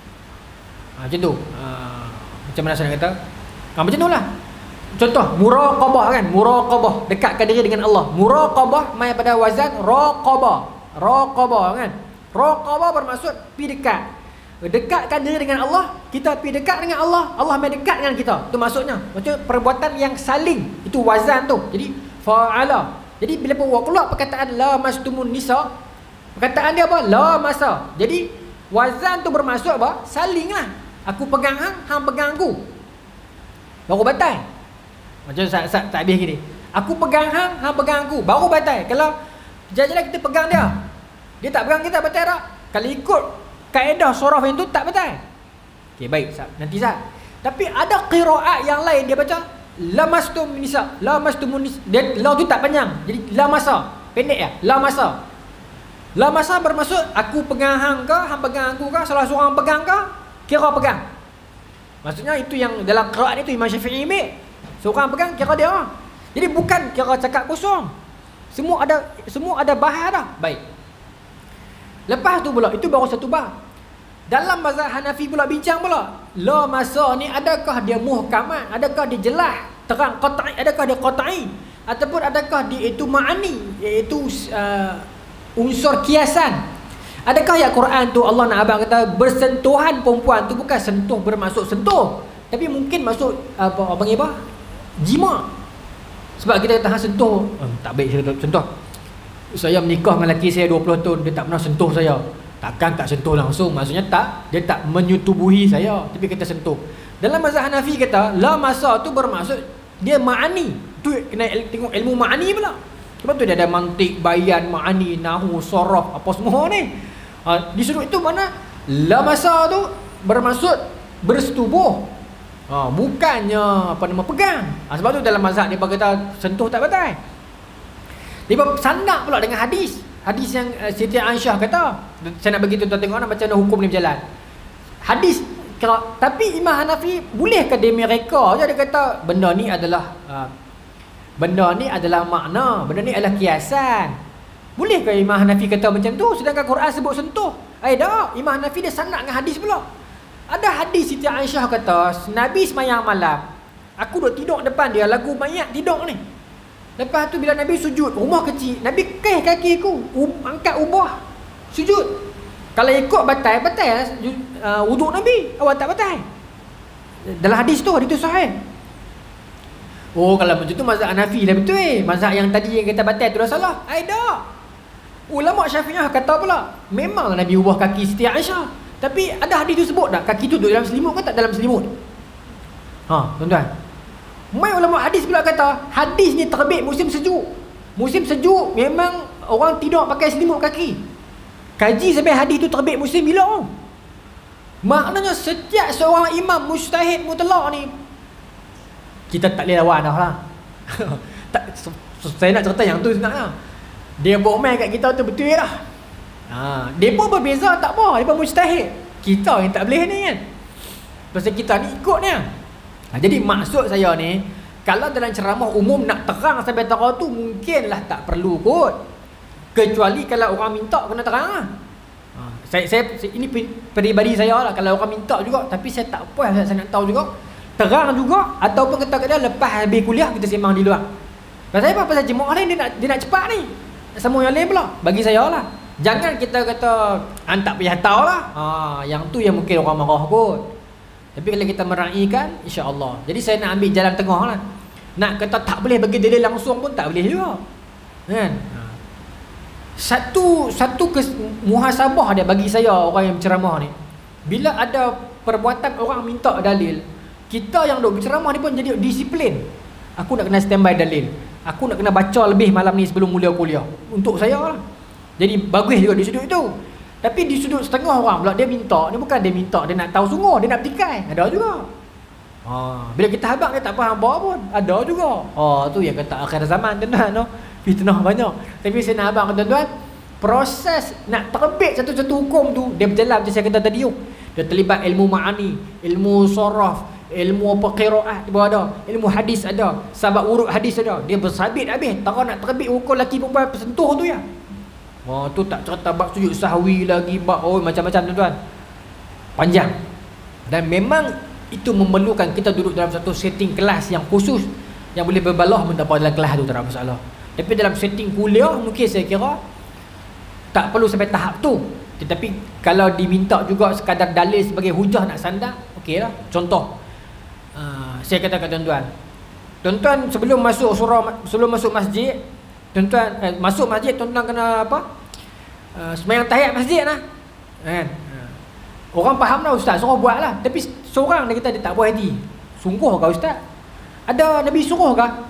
Ha, macam tu. Ha. Macam mana saya nak kata? Ha, macam tu lah. Contoh, muraqabah kan? Muraqabah, dekatkan diri dengan Allah. Muraqabah main pada wazan raqabah. Raqabah kan? Raqabah bermaksud pi dekat. Dekatkan diri dengan Allah, kita pi dekat dengan Allah, Allah main dekat dengan kita. Itu maksudnya. Maksudnya perbuatan yang saling. Itu wazan tu. Jadi fa'ala. Jadi bila buat keluar perkataan la mastumun nisa, perkataan dia apa? La masa. Jadi wazan tu bermaksud apa? Saling lah. Aku pegang hang, hang pegang aku. Baru batal. Macam tak tak tak habis gini. Aku pegang hang, hang pegang aku. Baru batal. Kalau jalan-jalan kita pegang dia, dia tak pegang kita, batal tak? Kalau ikut kaedah surah yang tu tak batal. Okey, baik. Nanti Zat. Tapi ada qiraat yang lain dia baca lamastum nisa, lamastum nisa. Dia la tu tak panjang. Jadi la masa. Pendek ya? La masa. La masa bermaksud aku pegang hang ke, hang pegang aku ke, salah seorang pegang ke? Kira pegang. Maksudnya itu yang dalam qiraat itu Imam Syafi'i ambil. Seorang pegang kira dia. Jadi bukan kira cakap kosong. Semua ada semua ada bahas dah. Baik. Lepas tu pula itu baru satu bab. Dalam mazhab Hanafi pula bincang pula. La masa ni adakah dia muhkamat? Adakah dia jelas? Terang qat'i? Adakah dia qat'i? Ataupun adakah dia itu ma'ani? Iaitu uh, unsur kiasan? Adakah ayat Quran tu Allah nak abang kata bersentuhan perempuan tu bukan sentuh bermaksud sentuh, tapi mungkin maksud apa abang apa? Jima. Sebab kita kata sentuh, oh, tak baik saya contoh. Saya menikah dengan lelaki saya dua puluh tahun, dia tak pernah sentuh saya. Takkan tak sentuh langsung, maksudnya tak, dia tak menyetubuhi saya, tapi kita sentuh. Dalam mazhab Hanafi kata la masa tu bermaksud dia ma'ani. Tu kena tengok ilmu ma'ani pula. Sebab tu dia ada mantik, bayan, ma'ani, nahu, saraf, apa semua ni. Ha, di sudut itu mana la masa tu bermaksud bersetubuh. Ha, bukannya apa nama pegang. Ha, sebab tu dalam mazhab dia berkata sentuh tak batal. Dia sandak pula dengan hadis. Hadis yang uh, Siti Aisyah kata, saya nak bagi tuan-tuan tengok nak macam mana hukum ni berjalan. Hadis kira, tapi Imam Hanafi bolehkah dia mereka je dia kata benda ni adalah uh, benda ni adalah makna, benda ni adalah kiasan. Bolehkah Imam Hanafi kata macam tu sedangkan Quran sebut sentuh? Eh dah, Imam Hanafi dia sanad dengan hadis pula. Ada hadis Siti Aisyah kata, Nabi semayang malam, aku duduk tidur depan dia, lagu mayat tidur ni. Lepas tu bila Nabi sujud, rumah kecil, Nabi keh kaki aku, angkat ubah, sujud. Kalau ikut batal, batal uh, wuduk Nabi, awak tak batal. Dalam hadis tu, hadis tu sahih. Oh, kalau macam tu mazhab Hanafi lah betul eh. Mazhab yang tadi yang kata batal tu dah salah. Ai dah. Ulama Syafi'iyah kata pula, memanglah Nabi ubah kaki Siti Aisyah, tapi ada hadis tu sebut tak kaki tu duduk dalam selimut ke tak dalam selimut? Ha, tuan-tuan. Mai ulama hadis pula kata, hadis ni terbit musim sejuk. Musim sejuk memang orang tidur pakai selimut kaki. Kaji sampai hadis tu terbit musim bila? Oh? Maknanya setiap seorang imam mujtahid mutlak ni, kita tak boleh lawan dah lah. Tak, saya nak cerita yang tu sebenarnya. Dia buat main kat kita tu betul lah. Ha, dia pun berbeza tak apa, dia pun mujtahid. Kita yang tak boleh ni kan. Pasal kita ni ikut ni. Ha, jadi maksud saya ni, kalau dalam ceramah umum nak terang sampai terang tu mungkinlah tak perlu kot. Kecuali kalau orang minta kena terang lah. Ha, saya, saya, ini peribadi saya lah. Kalau orang minta juga, tapi saya tak apa, saya, saya nak tahu juga. Terang juga, ataupun kata kata lepas habis kuliah kita sembang di luar. Pasal apa? Pasal jemaah lain dia nak, dia nak cepat ni. Semua yang lain pula. Bagi saya lah, jangan kita kata antak payah tahu lah. Ha, yang tu yang mungkin orang marah kot. Tapi kalau kita meraihkan, insya-Allah. Jadi saya nak ambil jalan tengah lah. Nak kata tak boleh bagi dalil langsung pun tak boleh juga. Kan? Satu satu kes, muhasabah dia bagi saya orang yang berceramah ni. Bila ada perbuatan orang minta dalil, kita yang duk berceramah ni pun jadi disiplin. Aku nak kena standby dalil. Aku nak kena baca lebih malam ni sebelum mula kuliah. Untuk saya lah. Jadi bagus juga di sudut itu. Tapi di sudut setengah orang pula dia minta. Dia bukan dia minta, dia nak tahu sungguh, dia nak petikai. Ada juga. Ha, bila kita habaq dia tak faham apa pun. Ada juga. Oh, tu yang kata akhir zaman tuan-tuan no. Fitnah banyak. Tapi saya nak habaq tuan-tuan, proses nak terbit satu-satu hukum tu dia berjalan macam saya kata tadi tu. Dia terlibat ilmu ma'ani, ilmu saraf, ilmu apa qiraat dia ada, ilmu hadis ada, sabab urut hadis ada. Dia bersabit habis. Tak nak terbit hukum lelaki perempuan bersentuh tu ya. Wah, tu tak cerita bab sujud sahwi lagi, bab oh macam-macam tuan-tuan. Panjang. Dan memang itu memerlukan kita duduk dalam satu setting kelas yang khusus yang boleh berbalah pun tak apa dalam kelas tu, tak ada masalah. Tapi dalam setting kuliah mungkin saya kira tak perlu sampai tahap tu. Tetapi kalau diminta juga sekadar dalil sebagai hujah nak sandang, okeylah. Contoh, uh, saya katakan tuan-tuan, tuan-tuan sebelum masuk surau, sebelum masuk masjid, tuan-tuan eh, masuk masjid tuan-tuan kena apa? Uh, sembahyang tahiyat masjid lah. Kan? Uh, orang faham lah ustaz, suruh buat lah. Tapi seorang dia kata dia tak buat hati. Sungguh kah ustaz? Ada Nabi suruh kah?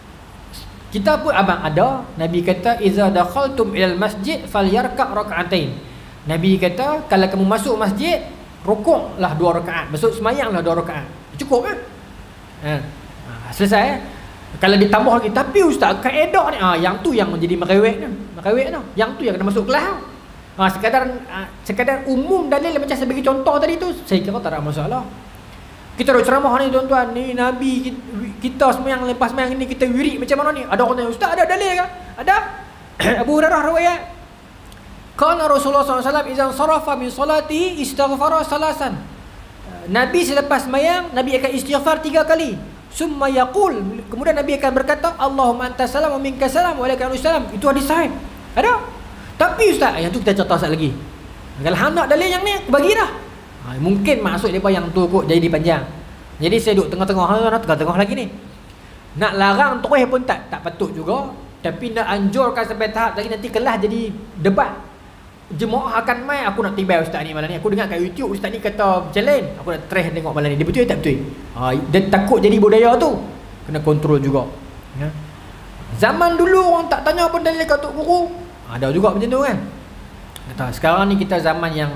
Kita pun abang ada. Nabi kata iza dakhaltum ilal masjid falyarka' raka'atain. Nabi kata kalau kamu masuk masjid, rukuklah dua rakaat. Masuk sembahyanglah dua rakaat. Cukup kan? Ha. Ha, selesai. Kalau ditambah lagi, tapi ustaz kaedah ni, ah yang tu yang menjadi mereweknya. Merewek tu. Yang tu yang kena masuk kelas. Ha, sekadar ha, sekadar umum dalil macam saya bagi contoh tadi tu, saya kira tak ada masalah. Kita dah ceramah ni tuan-tuan, ni Nabi kita sembahyang lepas sembahyang ni kita wirid macam mana ni? Ada orang tanya, ustaz ada dalil ke? Ada. Abu Hurairah riwayat. Kana Rasulullah sallallahu alaihi wasallam idzan sarafa min salatihi istaghfara salasan. Nabi selepas sembahyang, Nabi akan istighfar tiga kali. Summa yaqul, kemudian Nabi akan berkata, Allahumma antas salam wa minkas salam wa alaika salam. Itu hadis sahih. Ada. Tapi ustaz, yang tu kita cerita sekali lagi. Kalau hang nak dalil yang ni, bagi dah. Ha, mungkin maksud depa yang tu kot jadi panjang. Jadi saya duduk tengah-tengah, tengah-tengah lagi ni. Nak larang terus pun tak tak patut juga. Tapi nak anjurkan sampai tahap lagi nanti kelas jadi debat. Jemaah akan mai, aku nak tibai ustaz ni malam ni. Aku dengar kat YouTube ustaz ni kata macam lain. Aku nak try tengok malam ni. Dia betul tak betul? Ha, dia takut jadi budaya tu. Kena kontrol juga. Ya. Zaman dulu orang tak tanya pun dalil kat tok guru. Ada juga macam tu kan. Kata sekarang ni kita zaman yang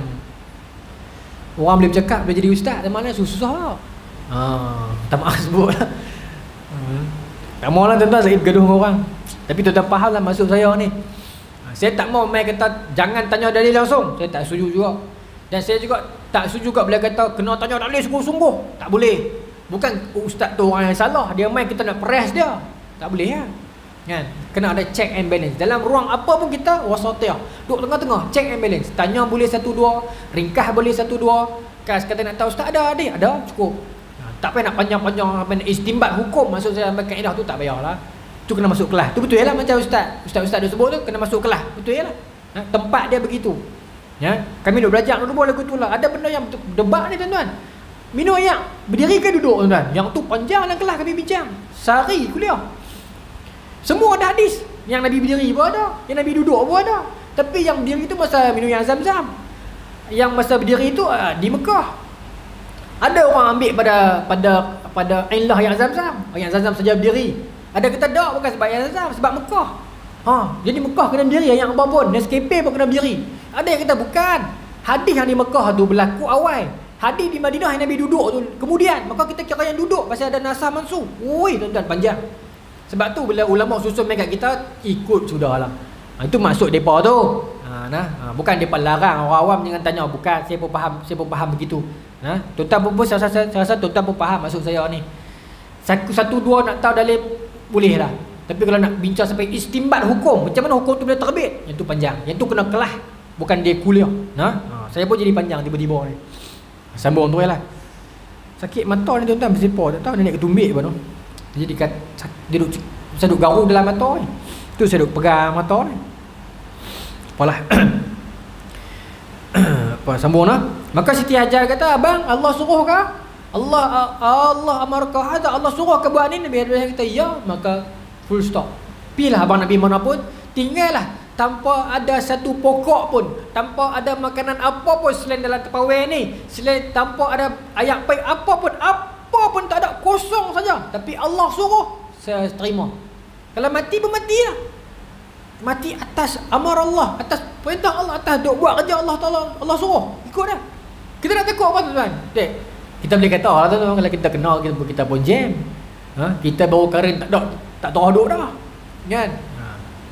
orang boleh bercakap, boleh jadi ustaz, zaman ni susah lah. Ha, tak maaf sebut lah. Hmm. Tak mahu lah tuan-tuan saya bergaduh dengan orang. Tapi tuan-tuan faham lah maksud saya ni. Saya tak mau main kata jangan tanya dalil langsung. Saya tak setuju juga. Dan saya juga tak setuju juga bila kata kena tanya dalil sungguh-sungguh. Tak boleh. Bukan ustaz tu orang yang salah. Dia main kita nak press dia. Tak boleh ya. Kan? Kena ada check and balance. Dalam ruang apa pun kita wasatiyah. Duduk tengah-tengah, check and balance. Tanya boleh satu dua, ringkas boleh satu dua. Kas kata nak tahu ustaz ada adik, ada cukup. Ha, tak payah nak panjang-panjang apa nak istimbat hukum. Maksud saya ambil kaedah tu tak payahlah. Tu kena masuk kelas. Tu betul lah macam ustaz. Ustaz-ustaz dia sebut tu kena masuk kelas. Betul lah. Ha, tempat dia begitu. Ya, kami duk belajar dulu lagu tu lah. Ada benda yang debat ni tuan-tuan. Minum air, berdiri ke duduk tuan-tuan? Yang tu panjang dalam kelas kami bincang. Sehari kuliah. Semua ada hadis. Yang Nabi berdiri pun ada, yang Nabi duduk pun ada. Tapi yang berdiri itu masa minum yang Zam-Zam. Yang masa berdiri itu uh, di Mekah. Ada orang ambil pada pada pada ilah yang Zam-Zam. Yang Zam-Zam saja berdiri. Ada kata tak, bukan sebab yang Zam-Zam, sebab Mekah. Ha, jadi Mekah kena berdiri, yang apa pun, Nescafe pun kena berdiri. Ada yang kata bukan. Hadis yang di Mekah tu berlaku awal. Hadis di Madinah yang Nabi duduk tu kemudian. Maka kita kira yang duduk pasal ada nasah mansukh. Oi, tuan-tuan, panjang. Sebab tu bila ulama susun mereka kita ikut sudahlah. Ha, itu maksud depa tu. Ha, nah, ha, bukan depa larang orang awam jangan tanya, bukan, saya pun faham, saya pun faham begitu. Nah, tuan-tuan pun saya rasa saya rasa tuan-tuan pun faham maksud saya ni. Satu, satu dua nak tahu dalil boleh lah. Tapi kalau nak bincang sampai istimbat hukum, macam mana hukum tu boleh terbit, yang tu panjang. Yang tu kena kelas, bukan dia kuliah. Nah, ha, saya pun jadi panjang tiba-tiba ni. Sambung tu lah. Sakit mata ni tuan-tuan, bersepah, tak tahu dia naik ketumbik apa tu. Jadi kat dia duduk saya duduk garu dalam mata ni. Tu saya duduk pegang mata ni. Apalah. Apa sambung nah? Maka Siti Hajar kata, "Abang, Allah suruh ke? Allah Allah amarka hada, Allah suruh ke buat ni?" Nabi Ibrahim kata, "Ya." Maka full stop. Pilah abang Nabi mana pun, tinggallah tanpa ada satu pokok pun, tanpa ada makanan apa pun selain dalam tepawai ni, selain tanpa ada ayat baik apa pun, apa pun tak ada, kosong saja. Tapi Allah suruh, saya terima. Kalau mati pun matilah. Mati atas amar Allah, atas perintah Allah, atas duk buat kerja Allah Taala, Allah suruh, ikut dah. Kita nak takut apa tuan-tuan? Dek, kita boleh kata lah tuan-tuan, kalau kita kenal kita, kita pun jam. Ha? Kita baru karen tak ada, tak tahu duk dah. Kan? Ha.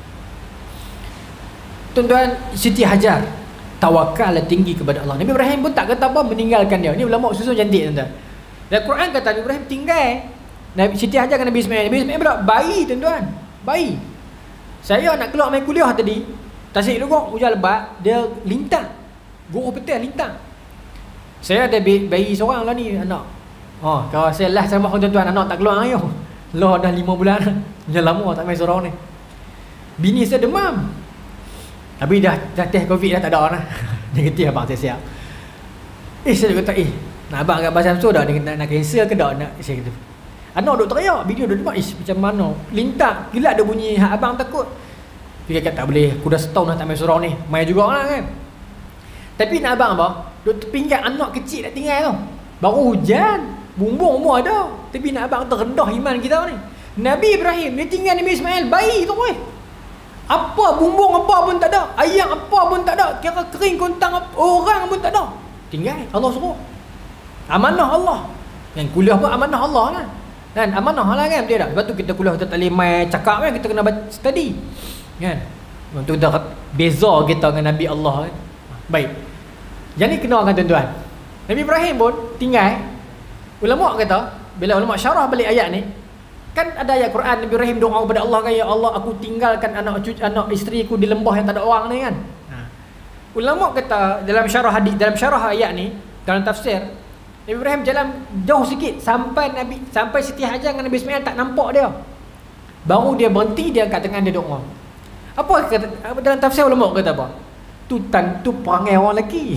Tuan-tuan, Siti Hajar tawakal tinggi kepada Allah. Nabi Ibrahim pun tak kata apa meninggalkan dia. Ni ulama susun cantik tuan-tuan. Dan Quran kata Nabi Ibrahim tinggal Nabi Siti Hajar dengan Nabi Ismail. Nabi Ismail berak bayi tuan-tuan. Bayi. Saya nak keluar main kuliah tadi, tasik dulu hujan lebat, dia lintang. Guru petir lintang. Saya ada bayi seorang lah ni, anak. Oh, kalau saya lah sama tuan-tuan, anak tak keluar ayo. Lah dah lima bulan dah. Dah lama tak main seorang ni. Bini saya demam. Tapi dah dah test Covid dah tak ada dah. Negatif abang saya siap. Eh saya kata eh, nak abang kat Basam tu dah nak nak cancel ke dak nak saya kata. Anak duk teriak, video duk demam. Ish macam mana? Lintang. Gila ada bunyi hak abang takut. Dia kata tak boleh, aku dah setahun dah tak main seorang ni. Main jugalah kan. Tapi nak abang apa? Duk terpinggat anak kecil nak tinggal tu. Baru hujan, bumbung semua ada. Tapi nak abang terendah iman kita ni. Nabi Ibrahim dia tinggal Nabi Ismail bayi tu weh. Apa bumbung apa pun tak ada, ayam apa pun tak ada, kira kering kontang orang pun tak ada. Tinggal Allah suruh. Amanah Allah. Yang kuliah pun amanah Allah lah. Dan amanah lah kan, betul tak? Sebab tu kita kuliah kita tak boleh main cakap kan, kita kena study. Kan? Untuk kita beza kita dengan Nabi Allah kan. Baik. Yang ni kenalkan tuan-tuan. Nabi Ibrahim pun tinggal. Ulama kata, bila ulama syarah balik ayat ni, kan ada ayat Quran Nabi Ibrahim doa kepada Allah kan, ya Allah aku tinggalkan anak cucu anak isteri aku di lembah yang tak ada orang ni kan. Ha. Ulama kata dalam syarah hadis, dalam syarah ayat ni, dalam tafsir, Nabi Ibrahim jalan jauh sikit sampai Nabi sampai Siti Hajar dengan Nabi Ismail tak nampak dia. Baru dia berhenti, dia kat tengah dia doa. Apa kata dalam tafsir ulama kata apa? Tu tan tu perangai orang lelaki.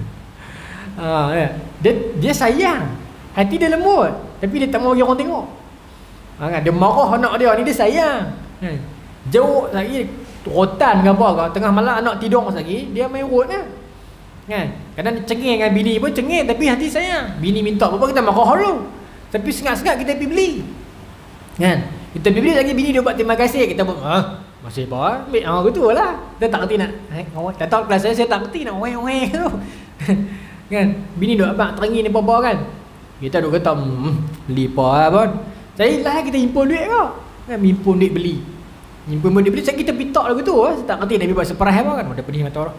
Ha, ya. Dia dia sayang. Hati dia lembut, tapi dia tak mau orang tengok. Ha, kan? Dia marah anak dia ni, dia sayang. Hmm. Jauh lagi rotan ke apa ke, tengah malam anak tidur lagi, dia main rot lah. Kan? Kadang cengeng dengan bini pun cengeng tapi hati sayang. Bini minta apa kita marah dulu. Tapi sengat-sengat kita pergi beli. Kan? Kita pergi beli lagi, bini dia buat terima kasih, kita pun ha, masih apa? Ambil ah gitulah. Dia tak reti nak. Eh, tak tahu kelas saya saya tak reti nak weh-weh tu. Kan? Bini duk abang terengi ni apa-apa kan. Kita duk kata hmm, beli apa lah pun. Saya lah kita himpun duit kau. Kan himpun duit beli. Himpun duit beli, saya kita pitak lagu tu. Saya tak reti Nabi buat surprise apa kan. Ada pedih mata orang.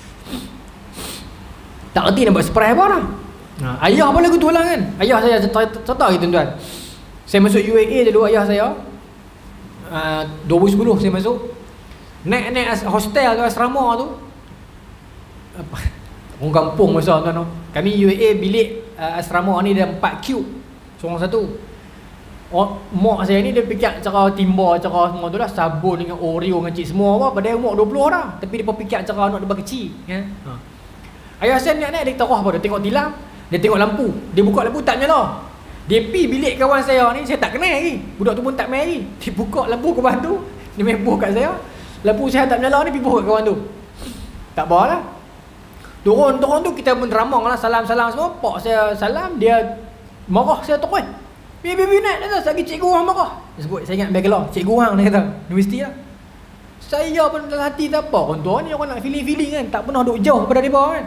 Tak reti nak buat surprise apa dah. Ha, ayah pun lagu tu lah kan. Ayah saya cerita gitu tuan. Saya masuk U A A dulu ayah saya. Uh, dua ribu sepuluh saya masuk. Naik-naik hostel tu, asrama tu. Apa? Orang kampung masa tuan tu. Kami U A A bilik uh, asrama ni ada empat cube. Seorang satu. Oh, mak saya ni dia fikir cara timba, cara semua tu lah, sabun dengan Oreo dengan cik semua apa, padahal umur dua puluh dah. Tapi dia pun fikir cara anak dia kecil, kan. Ha. Ayah saya naik-naik dia terah apa, dia tengok tilam, dia tengok lampu, dia buka lampu tak nyala. Dia pi bilik kawan saya ni, saya tak kenal lagi. Budak tu pun tak main lagi. Dia buka lampu kawan tu, dia main buh kat saya. Lampu saya tak nyala ni, pi buh kat kawan tu. Tak apa lah. Turun-turun tu kita pun ramang lah, salam-salam semua. Pak saya salam, dia marah saya terus. Bibi-bibi naik atas, lagi cikgu orang marah. Dia sebut, saya ingat background, cikgu orang dia kata, universiti lah. Saya pun dalam hati tak apa, orang tua ni orang nak feeling-feeling kan, tak pernah duduk jauh pada dia kan.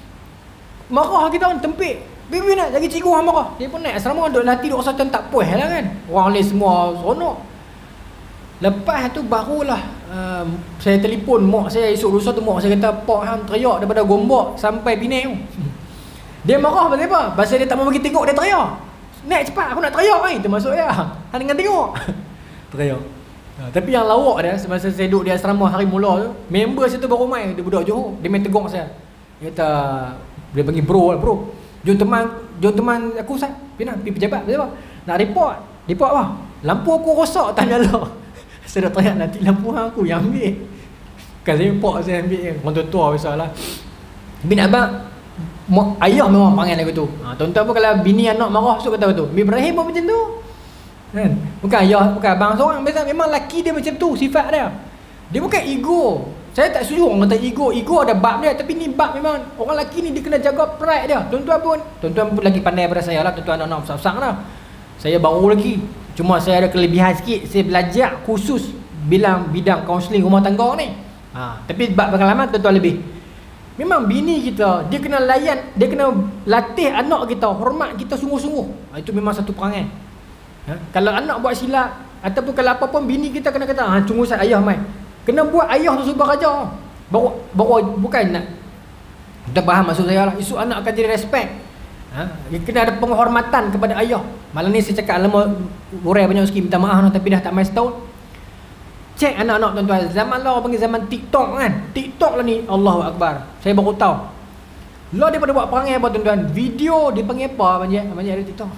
Marah kita kan, tempik. Bibi naik, lagi cikgu orang marah. Dia pun naik asrama, duduk dalam hati, duduk rasa macam tak puas lah kan. Orang lain semua seronok. Lepas tu barulah uh, saya telefon mak saya esok lusa tu, mak saya kata, Pak hang teriak daripada Gombak sampai Penang tu. Dia marah pasal apa? Pasal dia tak mau bagi tengok, dia teriak. Naik cepat, aku nak teriak ni. Termasuk dia. Hang dengan tengok. Teriak. Ha, tapi yang lawak dia, semasa saya duduk di asrama hari mula tu, member saya tu baru main, dia budak Johor. Dia main tegur saya. Dia kata, dia panggil bro lah, bro. Jom teman, jom teman aku Ustaz. Pergi nak, pergi pejabat. Apa? Nak report. Report apa? Lampu aku rosak, tak nyala. Saya dah tanya, nanti lampu aku yang ambil. Kan saya report, saya ambil. Orang tua-tua biasalah. Bin abang, ayah memang panggil lagu tu. Ha, tuan-tuan pun kalau bini anak marah, so kata betul. Bin Ibrahim pun macam tu. Kan? Bukan ayah, bukan abang seorang. Biasa memang laki dia macam tu, sifat dia. Dia bukan ego. Saya tak setuju orang kata ego. Ego ada bab dia, tapi ni bab memang orang lelaki ni dia kena jaga pride dia. Tuan-tuan pun, tuan-tuan pun lagi pandai daripada saya lah. Tuan-tuan anak-anak besar-besar lah. Saya baru lagi. Cuma saya ada kelebihan sikit. Saya belajar khusus bilang bidang kaunseling rumah tangga ni. Ha, tapi bab pengalaman tuan-tuan lebih. Memang bini kita, dia kena layan, dia kena latih anak kita, hormat kita sungguh-sungguh. Ha, itu memang satu perangai. Ha, kalau anak buat silap ataupun kalau apa pun, bini kita kena kata, ha, tunggu saya ayah mai. Kena buat ayah tu subah raja. Baru, baru bukan nak, kita faham maksud saya lah. Isu anak akan jadi respect. Ha, kena ada penghormatan kepada ayah. Malam ni saya cakap lama, urai banyak sikit, minta maaf tapi dah tak main setahun. Cek anak-anak tuan-tuan, zaman lah orang panggil zaman TikTok kan. TikTok lah ni, Allahu Akbar. Saya baru tahu. Lah dia pada buat perangai apa tuan-tuan? Video dia panggil apa banyak banyak ada TikTok.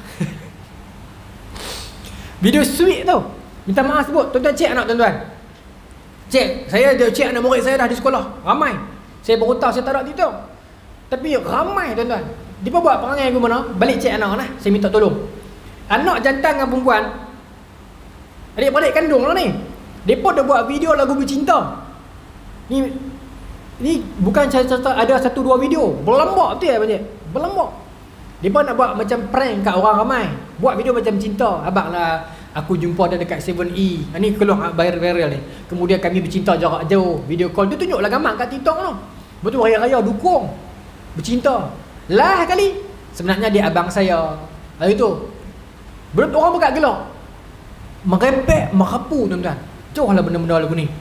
Video sweet tu. Minta maaf sebut, tuan-tuan cek anak tuan-tuan. Cek, saya dia cek anak murid saya dah di sekolah, ramai. Saya baru tahu, saya tak ada TikTok. Tapi ramai tuan-tuan. Dia pun buat perangai ke mana? Balik cek anak lah, saya minta tolong. Anak jantan dengan perempuan, adik-beradik kandung lah ni. Mereka dah buat video lagu bercinta. Ni ni bukan cerita ada satu dua video. Berlambak betul ya banyak. Berlambak. Mereka nak buat macam prank kat orang ramai. Buat video macam cinta. Abang lah, aku jumpa dia dekat seven E. Ni keluar viral-viral ni. Kemudian kami bercinta jarak jauh. Video call tu tunjuklah gambar kat TikTok tu. Betul raya-raya dukung. Bercinta. Lah kali. Sebenarnya dia abang saya. Lalu tu. Belum orang buka gelak. Merepek, merapu tuan-tuan. Jauh lah benda-benda lagu ni.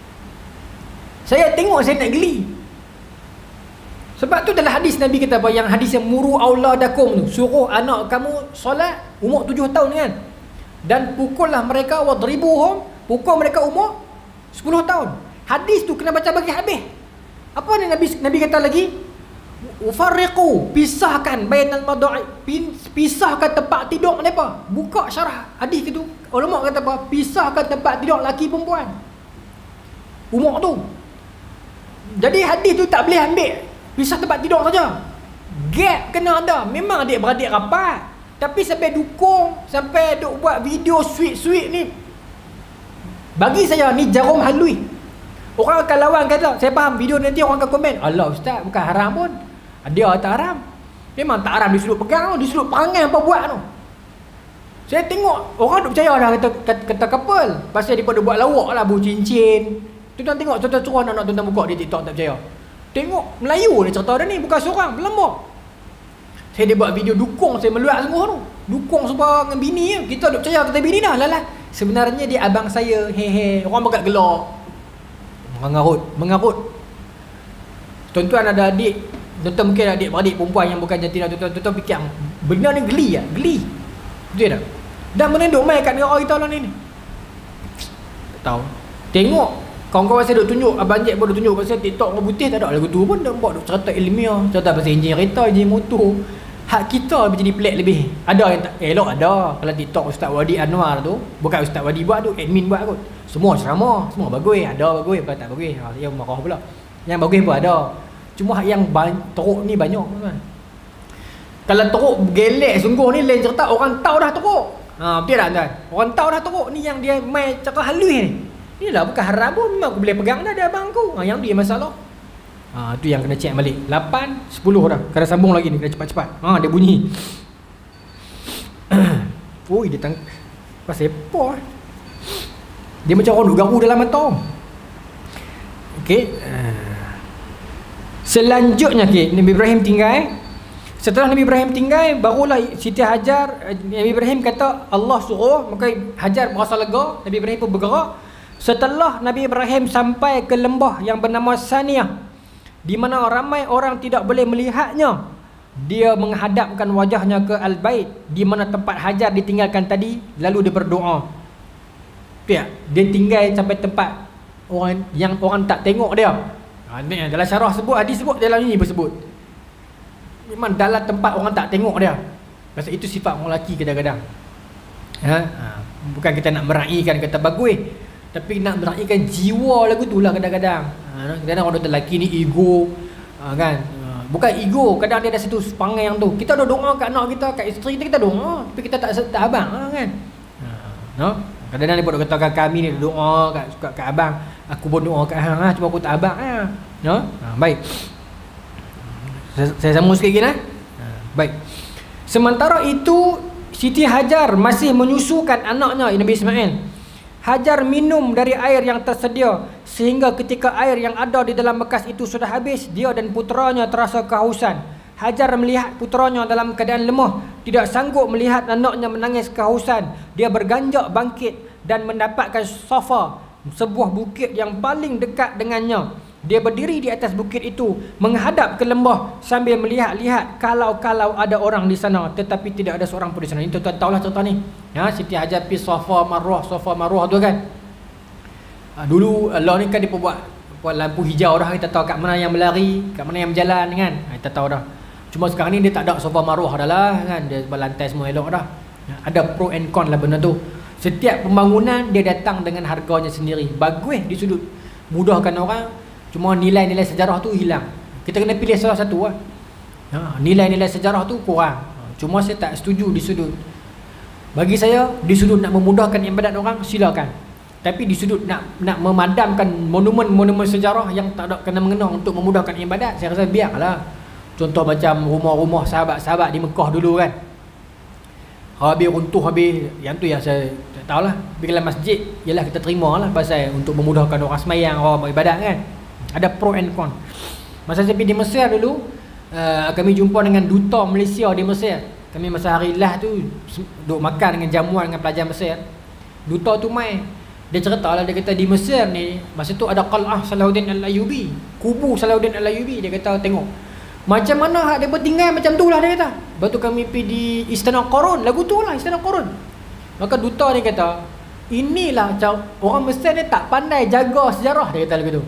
Saya tengok saya nak geli. Sebab tu dalam hadis Nabi kata apa? Yang hadis yang muru auladakum tu, suruh anak kamu solat umur tujuh tahun kan. Dan pukullah mereka wadribuhum, pukul mereka umur sepuluh tahun. Hadis tu kena baca bagi habis. Apa ni Nabi Nabi kata lagi? Ufarriqu, pisahkan bainal mada'i, pisahkan tempat tidur mereka. Buka syarah hadis itu. Ulama kata apa? Pisahkan tempat tidur lelaki perempuan. Umur tu. Jadi hadis tu tak boleh ambil pisah tempat tidur saja. Gap kena ada. Memang adik-beradik rapat. Tapi sampai dukung, sampai duk buat video sweet-sweet ni. Bagi saya ni jarum halui. Orang akan lawan kata, saya faham video nanti orang akan komen, alah ustaz bukan haram pun. Dia tak haram. Memang tak haram disuruh pegang tu, disuruh perangai apa buat tu. Saya tengok orang duk percaya dah kata, kata, kata couple. Pasal dia pada buat lawak lah, bu cincin. Tuan-tuan tengok, tuan-tuan suruh anak-anak tuan-tuan buka di TikTok tak percaya. Tengok Melayu dia cerita dia ni, bukan seorang, berlambak. Saya dia buat video dukung, saya meluat semua tu. Dukung supaya dengan bini je. Kita duk percaya kata bini dah, lah lah. Sebenarnya dia abang saya, hehe. Orang berkat gelak. Mengarut, mengarut. Tuan-tuan ada adik, tuan-tuan mungkin ada adik-beradik perempuan yang bukan jantina, tuan-tuan, tuan-tuan fikir benda ni geli lah, geli. Betul tak? Dan menenduk mai kat negara kita lah ni. Tak tahu. Tengok kawan-kawan saya duk tunjuk, abang Jack pun duk tunjuk pasal TikTok orang putih tak ada lagu tu pun dia buat duk cerita ilmiah, cerita pasal enjin kereta, enjin motor. Hak kita jadi pelik lebih. Ada yang tak elok ada. Kalau TikTok Ustaz Wadi Anwar tu, bukan Ustaz Wadi buat tu, admin buat kot. Semua ceramah, semua bagus, ada bagus, bukan tak bagus. Ha, yang marah pula. Yang bagus pun ada. Cuma hak yang teruk ni banyak kan. Kalau teruk gelek sungguh ni lain cerita, orang tahu dah teruk. Ha, betul tak tuan? Orang tahu dah teruk ni yang dia main cakap halus ni. Ni lah bukan haram pun, memang aku boleh pegang dah dia abang aku. Ha, yang tu yang masalah. Ha, tu yang kena check balik. lapan, sepuluh dah. Kena sambung lagi ni, kena cepat-cepat. Ha, dia bunyi. Oi, dia tang pasal apa? Dia macam orang duk garu dalam mata. Okey. Selanjutnya okey, Nabi Ibrahim tinggal. Setelah Nabi Ibrahim tinggal, barulah Siti Hajar, Nabi Ibrahim kata Allah suruh, maka Hajar merasa lega, Nabi Ibrahim pun bergerak. Setelah Nabi Ibrahim sampai ke lembah yang bernama Saniyah, di mana ramai orang tidak boleh melihatnya, dia menghadapkan wajahnya ke Al-Bait, di mana tempat Hajar ditinggalkan tadi, lalu dia berdoa. Ya, dia tinggal sampai tempat orang yang orang tak tengok dia. Ha, dalam syarah sebut, hadis sebut, dalam ini bersebut. Memang dalam tempat orang tak tengok dia. Pasal itu sifat orang lelaki kadang-kadang. Ha? Ha, bukan kita nak meraihkan kata bagus, tapi nak meraihkan jiwa lagu tu lah kadang-kadang. Ha, kadang-kadang orang lelaki ni ego, ha, kan? Ha, bukan ego, kadang dia ada satu sepangang tu. Kita ada doa kat anak kita, kat isteri kita, kita doa, tapi kita tak tak abang, ha, kan? Ha, no? Kadang-kadang dia pun katakan kami ni doa kat, kat, kat abang, aku pun doa kat hang, ha, cuma aku tak abang, ha. No? Ha, baik. Saya, saya sambung sikit lagi, ha? Ha, baik. Sementara itu Siti Hajar masih menyusukan anaknya Nabi Ismail. Hajar minum dari air yang tersedia, sehingga ketika air yang ada di dalam bekas itu sudah habis, dia dan puteranya terasa kehausan. Hajar melihat puteranya dalam keadaan lemah, tidak sanggup melihat anaknya menangis kehausan. Dia berganjak bangkit dan mendapatkan Safa, sebuah bukit yang paling dekat dengannya. Dia berdiri di atas bukit itu, menghadap ke lembah sambil melihat-lihat kalau-kalau ada orang di sana, tetapi tidak ada seorang pun di sana. Ini tuan-tuan tahulah cerita ni. Ya, Siti Hajar pergi Safa Marwah, Safa Marwah tu kan. Ha, dulu Allah ni kan dia buat buat lampu hijau dah, kita tahu kat mana yang berlari, kat mana yang berjalan kan. Ha, kita tahu dah. Cuma sekarang ni dia tak ada Safa Marwah dah lah kan. Dia berlantai semua elok dah. Ya, ada pro and con lah benda tu. Setiap pembangunan dia datang dengan harganya sendiri. Bagus di sudut mudahkan orang, cuma nilai-nilai sejarah tu hilang. Kita kena pilih salah satu lah. Ha, nilai-nilai sejarah tu kurang. Ha, cuma saya tak setuju di sudut. Bagi saya, di sudut nak memudahkan ibadat orang, silakan. Tapi di sudut nak nak memadamkan monumen-monumen sejarah yang tak ada kena mengena untuk memudahkan ibadat, saya rasa biarlah. Contoh macam rumah-rumah sahabat-sahabat di Mekah dulu kan. Habis runtuh habis, yang tu yang saya tak tahulah. Bila masjid, ialah kita terima lah pasal untuk memudahkan orang semayang, orang beribadat kan. Ada pro and con. Masa saya pergi di Mesir dulu, uh, kami jumpa dengan duta Malaysia di Mesir. Kami masa hari lah tu duduk makan dengan jamuan dengan pelajar Mesir. Duta tu mai, dia cerita lah, dia kata di Mesir ni masa tu ada Qal'ah Salahuddin Al-Ayyubi, kubu Salahuddin Al-Ayyubi. Dia kata tengok macam mana hak dia bertinggal macam tu lah, dia kata. Lepas tu kami pergi di Istana Qarun, lagu tu lah Istana Qarun. Maka duta ni kata, inilah orang Mesir ni tak pandai jaga sejarah, dia kata lagu tu.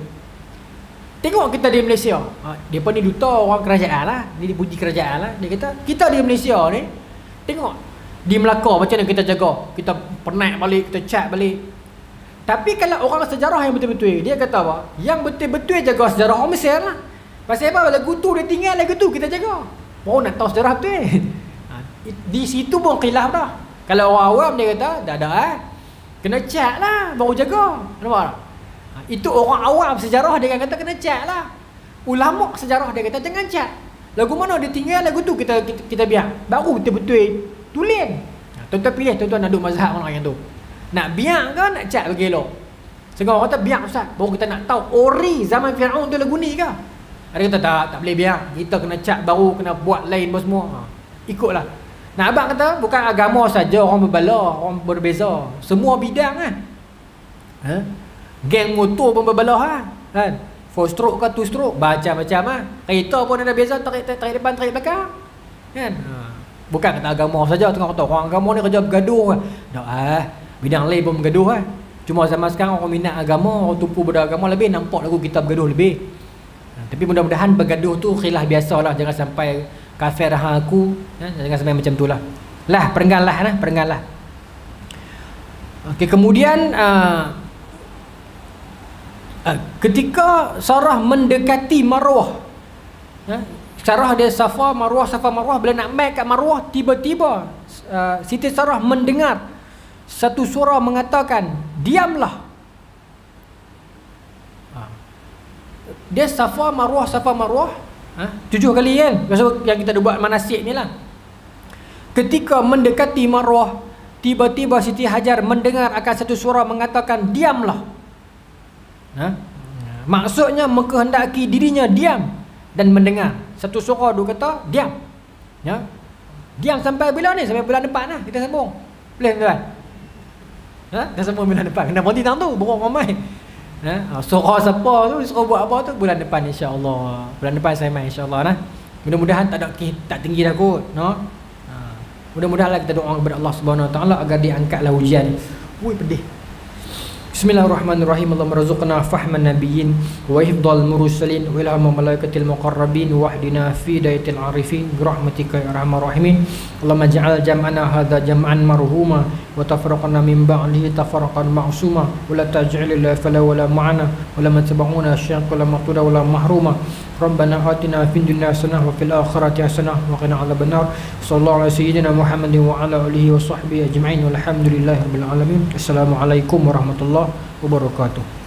Tengok kita di Malaysia, ha, dia pun ni duta orang kerajaan lah, ni dipuji kerajaan lah. Dia kata kita di Malaysia ni, tengok di Melaka macam mana kita jaga, kita penat balik, kita cat balik. Tapi kalau orang sejarah yang betul-betul, dia kata apa, yang betul-betul jaga sejarah orang Mesir lah. Pasal apa, lagu tu dia tinggal, lagu tu kita jaga. Baru nak tahu sejarah betul. Ha, di situ pun khilaf dah. Kalau orang awam dia kata dah dah eh, kena cat lah baru jaga. Nampak tak? Itu orang awam sejarah dia kata kena cat lah. Ulama sejarah dia kata jangan cat. Lagu mana dia tinggal, lagu tu kita kita, kita biar. Baru betul-betul tulen. Ha, tuan-tuan pilih, tuan-tuan nak duduk mazhab mana yang tu. Nak biar ke nak cat bagi elok? Sekarang orang kata biar ustaz. Baru kita nak tahu ori zaman Firaun tu lagu ni ke? Ada kata tak, tak boleh biar. Kita kena cat baru, kena buat lain pun semua. Ha, ikutlah. Nah, abang kata bukan agama saja orang berbala, orang berbeza. Semua bidang kan. Ha? Geng motor pun berbelah lah, kan? Four stroke ke two stroke, macam-macam lah. Kereta pun ada beza, tarik, tarik, tarik depan, tarik belakang, kan? Ha. Bukan kata agama saja, tengok kata orang agama ni kerja bergaduh. Tak ah, bidang lain pun bergaduh lah. Cuma zaman sekarang orang minat agama, orang tumpu pada agama lebih, nampak lagu kita bergaduh lebih. Ha. Tapi mudah-mudahan bergaduh tu khilaf biasa lah, jangan sampai kafir hang aku, ha? Jangan sampai macam tu lah. Lah, perenggan lah, nah, perenggan lah. Okey, kemudian uh, Uh, ketika Sarah mendekati Marwah, ya, Sarah dia Safa Marwah, Safa Marwah, bila nak mai kat Marwah, tiba-tiba uh, Siti Sarah mendengar satu suara mengatakan, diamlah. uh, dia Safa Marwah Safa Marwah, ha? tujuh kali kan yang kita dah buat manasik ni lah. Ketika mendekati Marwah, tiba-tiba Siti Hajar mendengar akan satu suara mengatakan diamlah. Ha? Maksudnya mengkehendaki dirinya diam dan mendengar. Satu suara dia kata diam. Ya. Diam sampai bila ni? Sampai bulan depan lah kita sambung. Boleh tuan? Ha? Kita sambung bulan depan. Kena berhenti tang tu, buruk ramai. Ha? Suara siapa tu, suruh buat apa tu bulan depan insya-Allah. Bulan depan saya main insya-Allah nah. Mudah-mudahan tak ada tak tinggi dah kot, no? Ha. Mudah-mudahanlah kita doa kepada Allah Subhanahu Wa Taala agar diangkatlah ujian ni. Ui pedih. Bismillahirrahmanirrahim. Allahumma rzuqna fahman nabiyyin wa hifdzal mursalin wa ilham malaikatil muqarrabin wa hdina fi dayatil arifin bi rahmatika ya arhamar rahimin. Allahumma ja'al jam'ana hadza jam'an marhuma wa tafraqna min ba'dihi tafarraqan ma'suma wa la taj'al illa fala wala ma'ana wa la matabuna syaqqa la maqtuda wa la mahruma. Rabbana atina fid dunya hasanah wa fil akhirati hasanah wa qina adzabannar. Sallallahu alaihi sayyidina Muhammadin wa ala alihi wa sahbihi ajma'in walhamdulillahi rabbil alamin. Assalamualaikum warahmatullahi wabarakatuh.